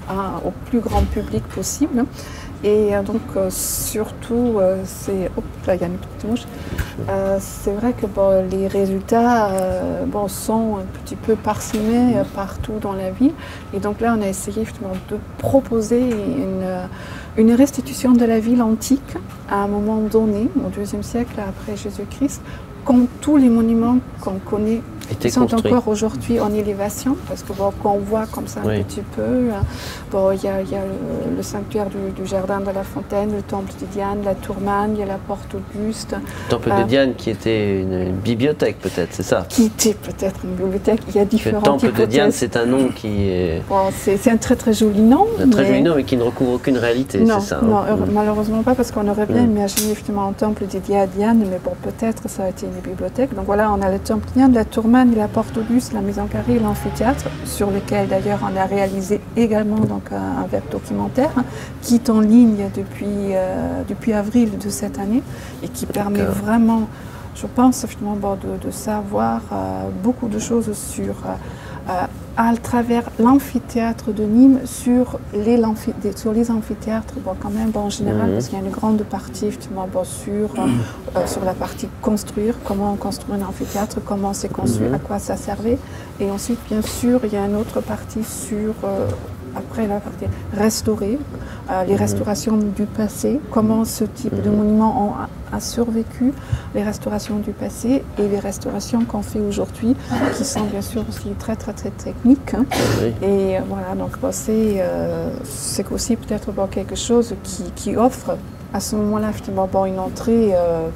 à, au plus grand public possible. Et euh, donc euh, surtout, euh, c'est... Hop, là il y a une petite mouche. Euh, c'est vrai que bon, les résultats euh, bon, sont un petit peu parsemés euh, partout dans la ville. Et donc là, on a essayé justement de proposer une, une restitution de la ville antique à un moment donné, au deuxième siècle après Jésus-Christ, quand tous les monuments qu'on connaît sont construits. Encore aujourd'hui en élévation, parce que bon, quand on voit comme ça un oui. petit peu, bon, il y a, y a le, le sanctuaire du, du jardin de la Fontaine, le temple de Diane, la Tourmane, il y a la porte Auguste. Le temple euh, de Diane qui était une, une bibliothèque peut-être, c'est ça? Qui était peut-être une bibliothèque, il y a différentes hypothèses. Le temple hypothèses. de Diane, c'est un nom qui est... Bon, c'est un très très joli nom. Un très mais... joli nom, mais qui ne recouvre aucune réalité, c'est ça? Non, hein? malheureusement pas, parce qu'on aurait bien mmh. imaginé justement un temple dédié à Diane, mais bon, peut-être ça a été une bibliothèque. Donc voilà, on a le temple de Diane, la Tourmane et la porte Auguste, la maison carrée et l'amphithéâtre, sur lequel d'ailleurs on a réalisé également donc, un, un web documentaire hein, qui est en ligne depuis, euh, depuis avril de cette année et qui permet vraiment, je pense, finalement, bon, de, de savoir euh, beaucoup de choses sur, euh, à travers l'amphithéâtre de Nîmes, sur les, sur les amphithéâtres, bon, quand même, bon, en général, mmh. parce qu'il y a une grande partie justement, bon, sur, euh, sur la partie construire, comment on construit un amphithéâtre, comment c'est conçu, mmh. à quoi ça servait. Et ensuite, bien sûr, il y a une autre partie sur... Euh, après la partie restaurée, euh, les restaurations du passé, comment ce type de monument a, a survécu, les restaurations du passé et les restaurations qu'on fait aujourd'hui, qui sont bien sûr aussi très très très techniques. Hein. Oui. Et euh, voilà, donc bon, c'est euh, aussi peut-être bon, quelque chose qui, qui offre à ce moment-là finalement bon, une entrée euh,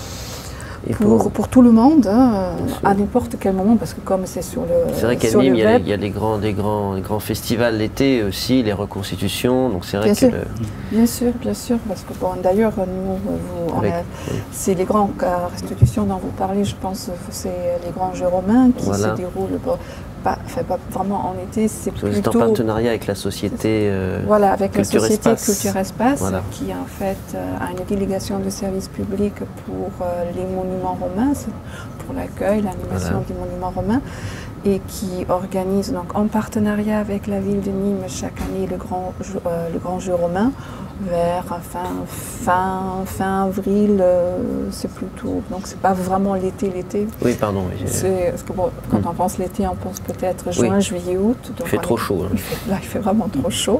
Pour, pour, pour tout le monde, hein, à n'importe quel moment, parce que comme c'est sur le C'est vrai qu'à Nîmes, il y a, les, il y a les, grands, les, grands, les grands festivals l'été aussi, les reconstitutions, donc c'est vrai bien que... Sûr. Le... Bien sûr, bien sûr, parce que bon, d'ailleurs, nous, oui. c'est les grandes restitutions dont vous parlez, je pense, c'est les grands jeux romains qui voilà. se déroulent... Bon, Pas, enfin, pas vraiment en été, c'est plutôt... en partenariat avec la société euh, Voilà, avec Culture la société Espace. Culture Espace, voilà. qui en fait euh, a une délégation de service public pour euh, les monuments romains, pour l'accueil, l'animation voilà. des monuments romains, et qui organise donc en partenariat avec la ville de Nîmes chaque année le grand, euh, le grand jeu romain, vers fin, fin, fin avril, euh, c'est plutôt... Donc c'est pas vraiment l'été, l'été. Oui, pardon. Oui, parce que bon, quand mm. on pense l'été, on pense peut-être juin, oui. juillet, août. Donc il fait trop est, chaud. Hein. Il fait, là, il fait vraiment trop chaud.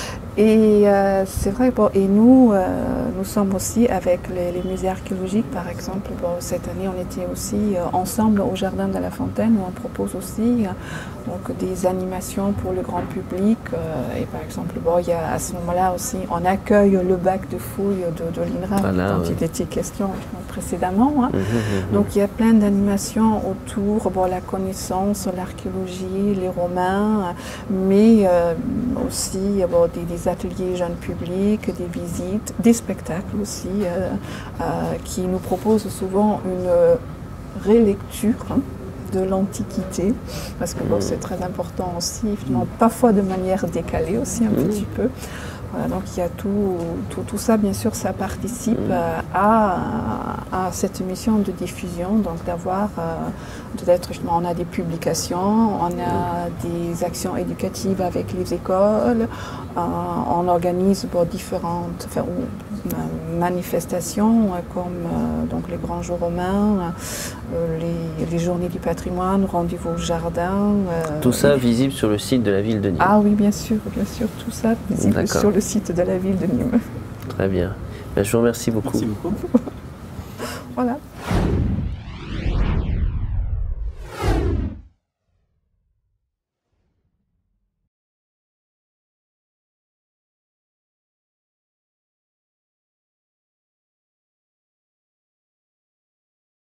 Et euh, c'est vrai, bon, et nous, euh, nous sommes aussi avec les, les musées archéologiques, par exemple. Bon, cette année, on était aussi euh, ensemble au Jardin de la Fontaine, où on propose aussi euh, donc, des animations pour le grand public. Euh, et par exemple, bon, il y a, à ce moment-là aussi, on accueille le bac de fouilles de, de l'INRA, voilà, dont ouais. il était question précédemment. Hein. Mmh, mmh, donc il y a plein d'animations autour, bon, la connaissance, l'archéologie, les Romains, mais euh, aussi bon, des, des ateliers jeunes publics, des visites, des spectacles aussi, euh, euh, qui nous proposent souvent une relecture hein, de l'Antiquité, parce que bon, c'est très important aussi, finalement, parfois de manière décalée aussi un mmh. petit peu. Voilà, donc il y a tout, tout, tout ça, bien sûr, ça participe mmh. à, à cette mission de diffusion, donc d'avoir, euh, peut-être, on a des publications, on a des actions éducatives avec les écoles, euh, on organise bon, différentes enfin, manifestations comme euh, donc les grands jours romains, euh, les, les journées du patrimoine, rendez-vous au jardin. Euh, tout ça visible sur le site de la ville de Nîmes. Ah oui, bien sûr, bien sûr, tout ça visible sur le site de la ville de Nîmes. Très bien. Ben, je vous remercie beaucoup. Merci beaucoup. Voilà.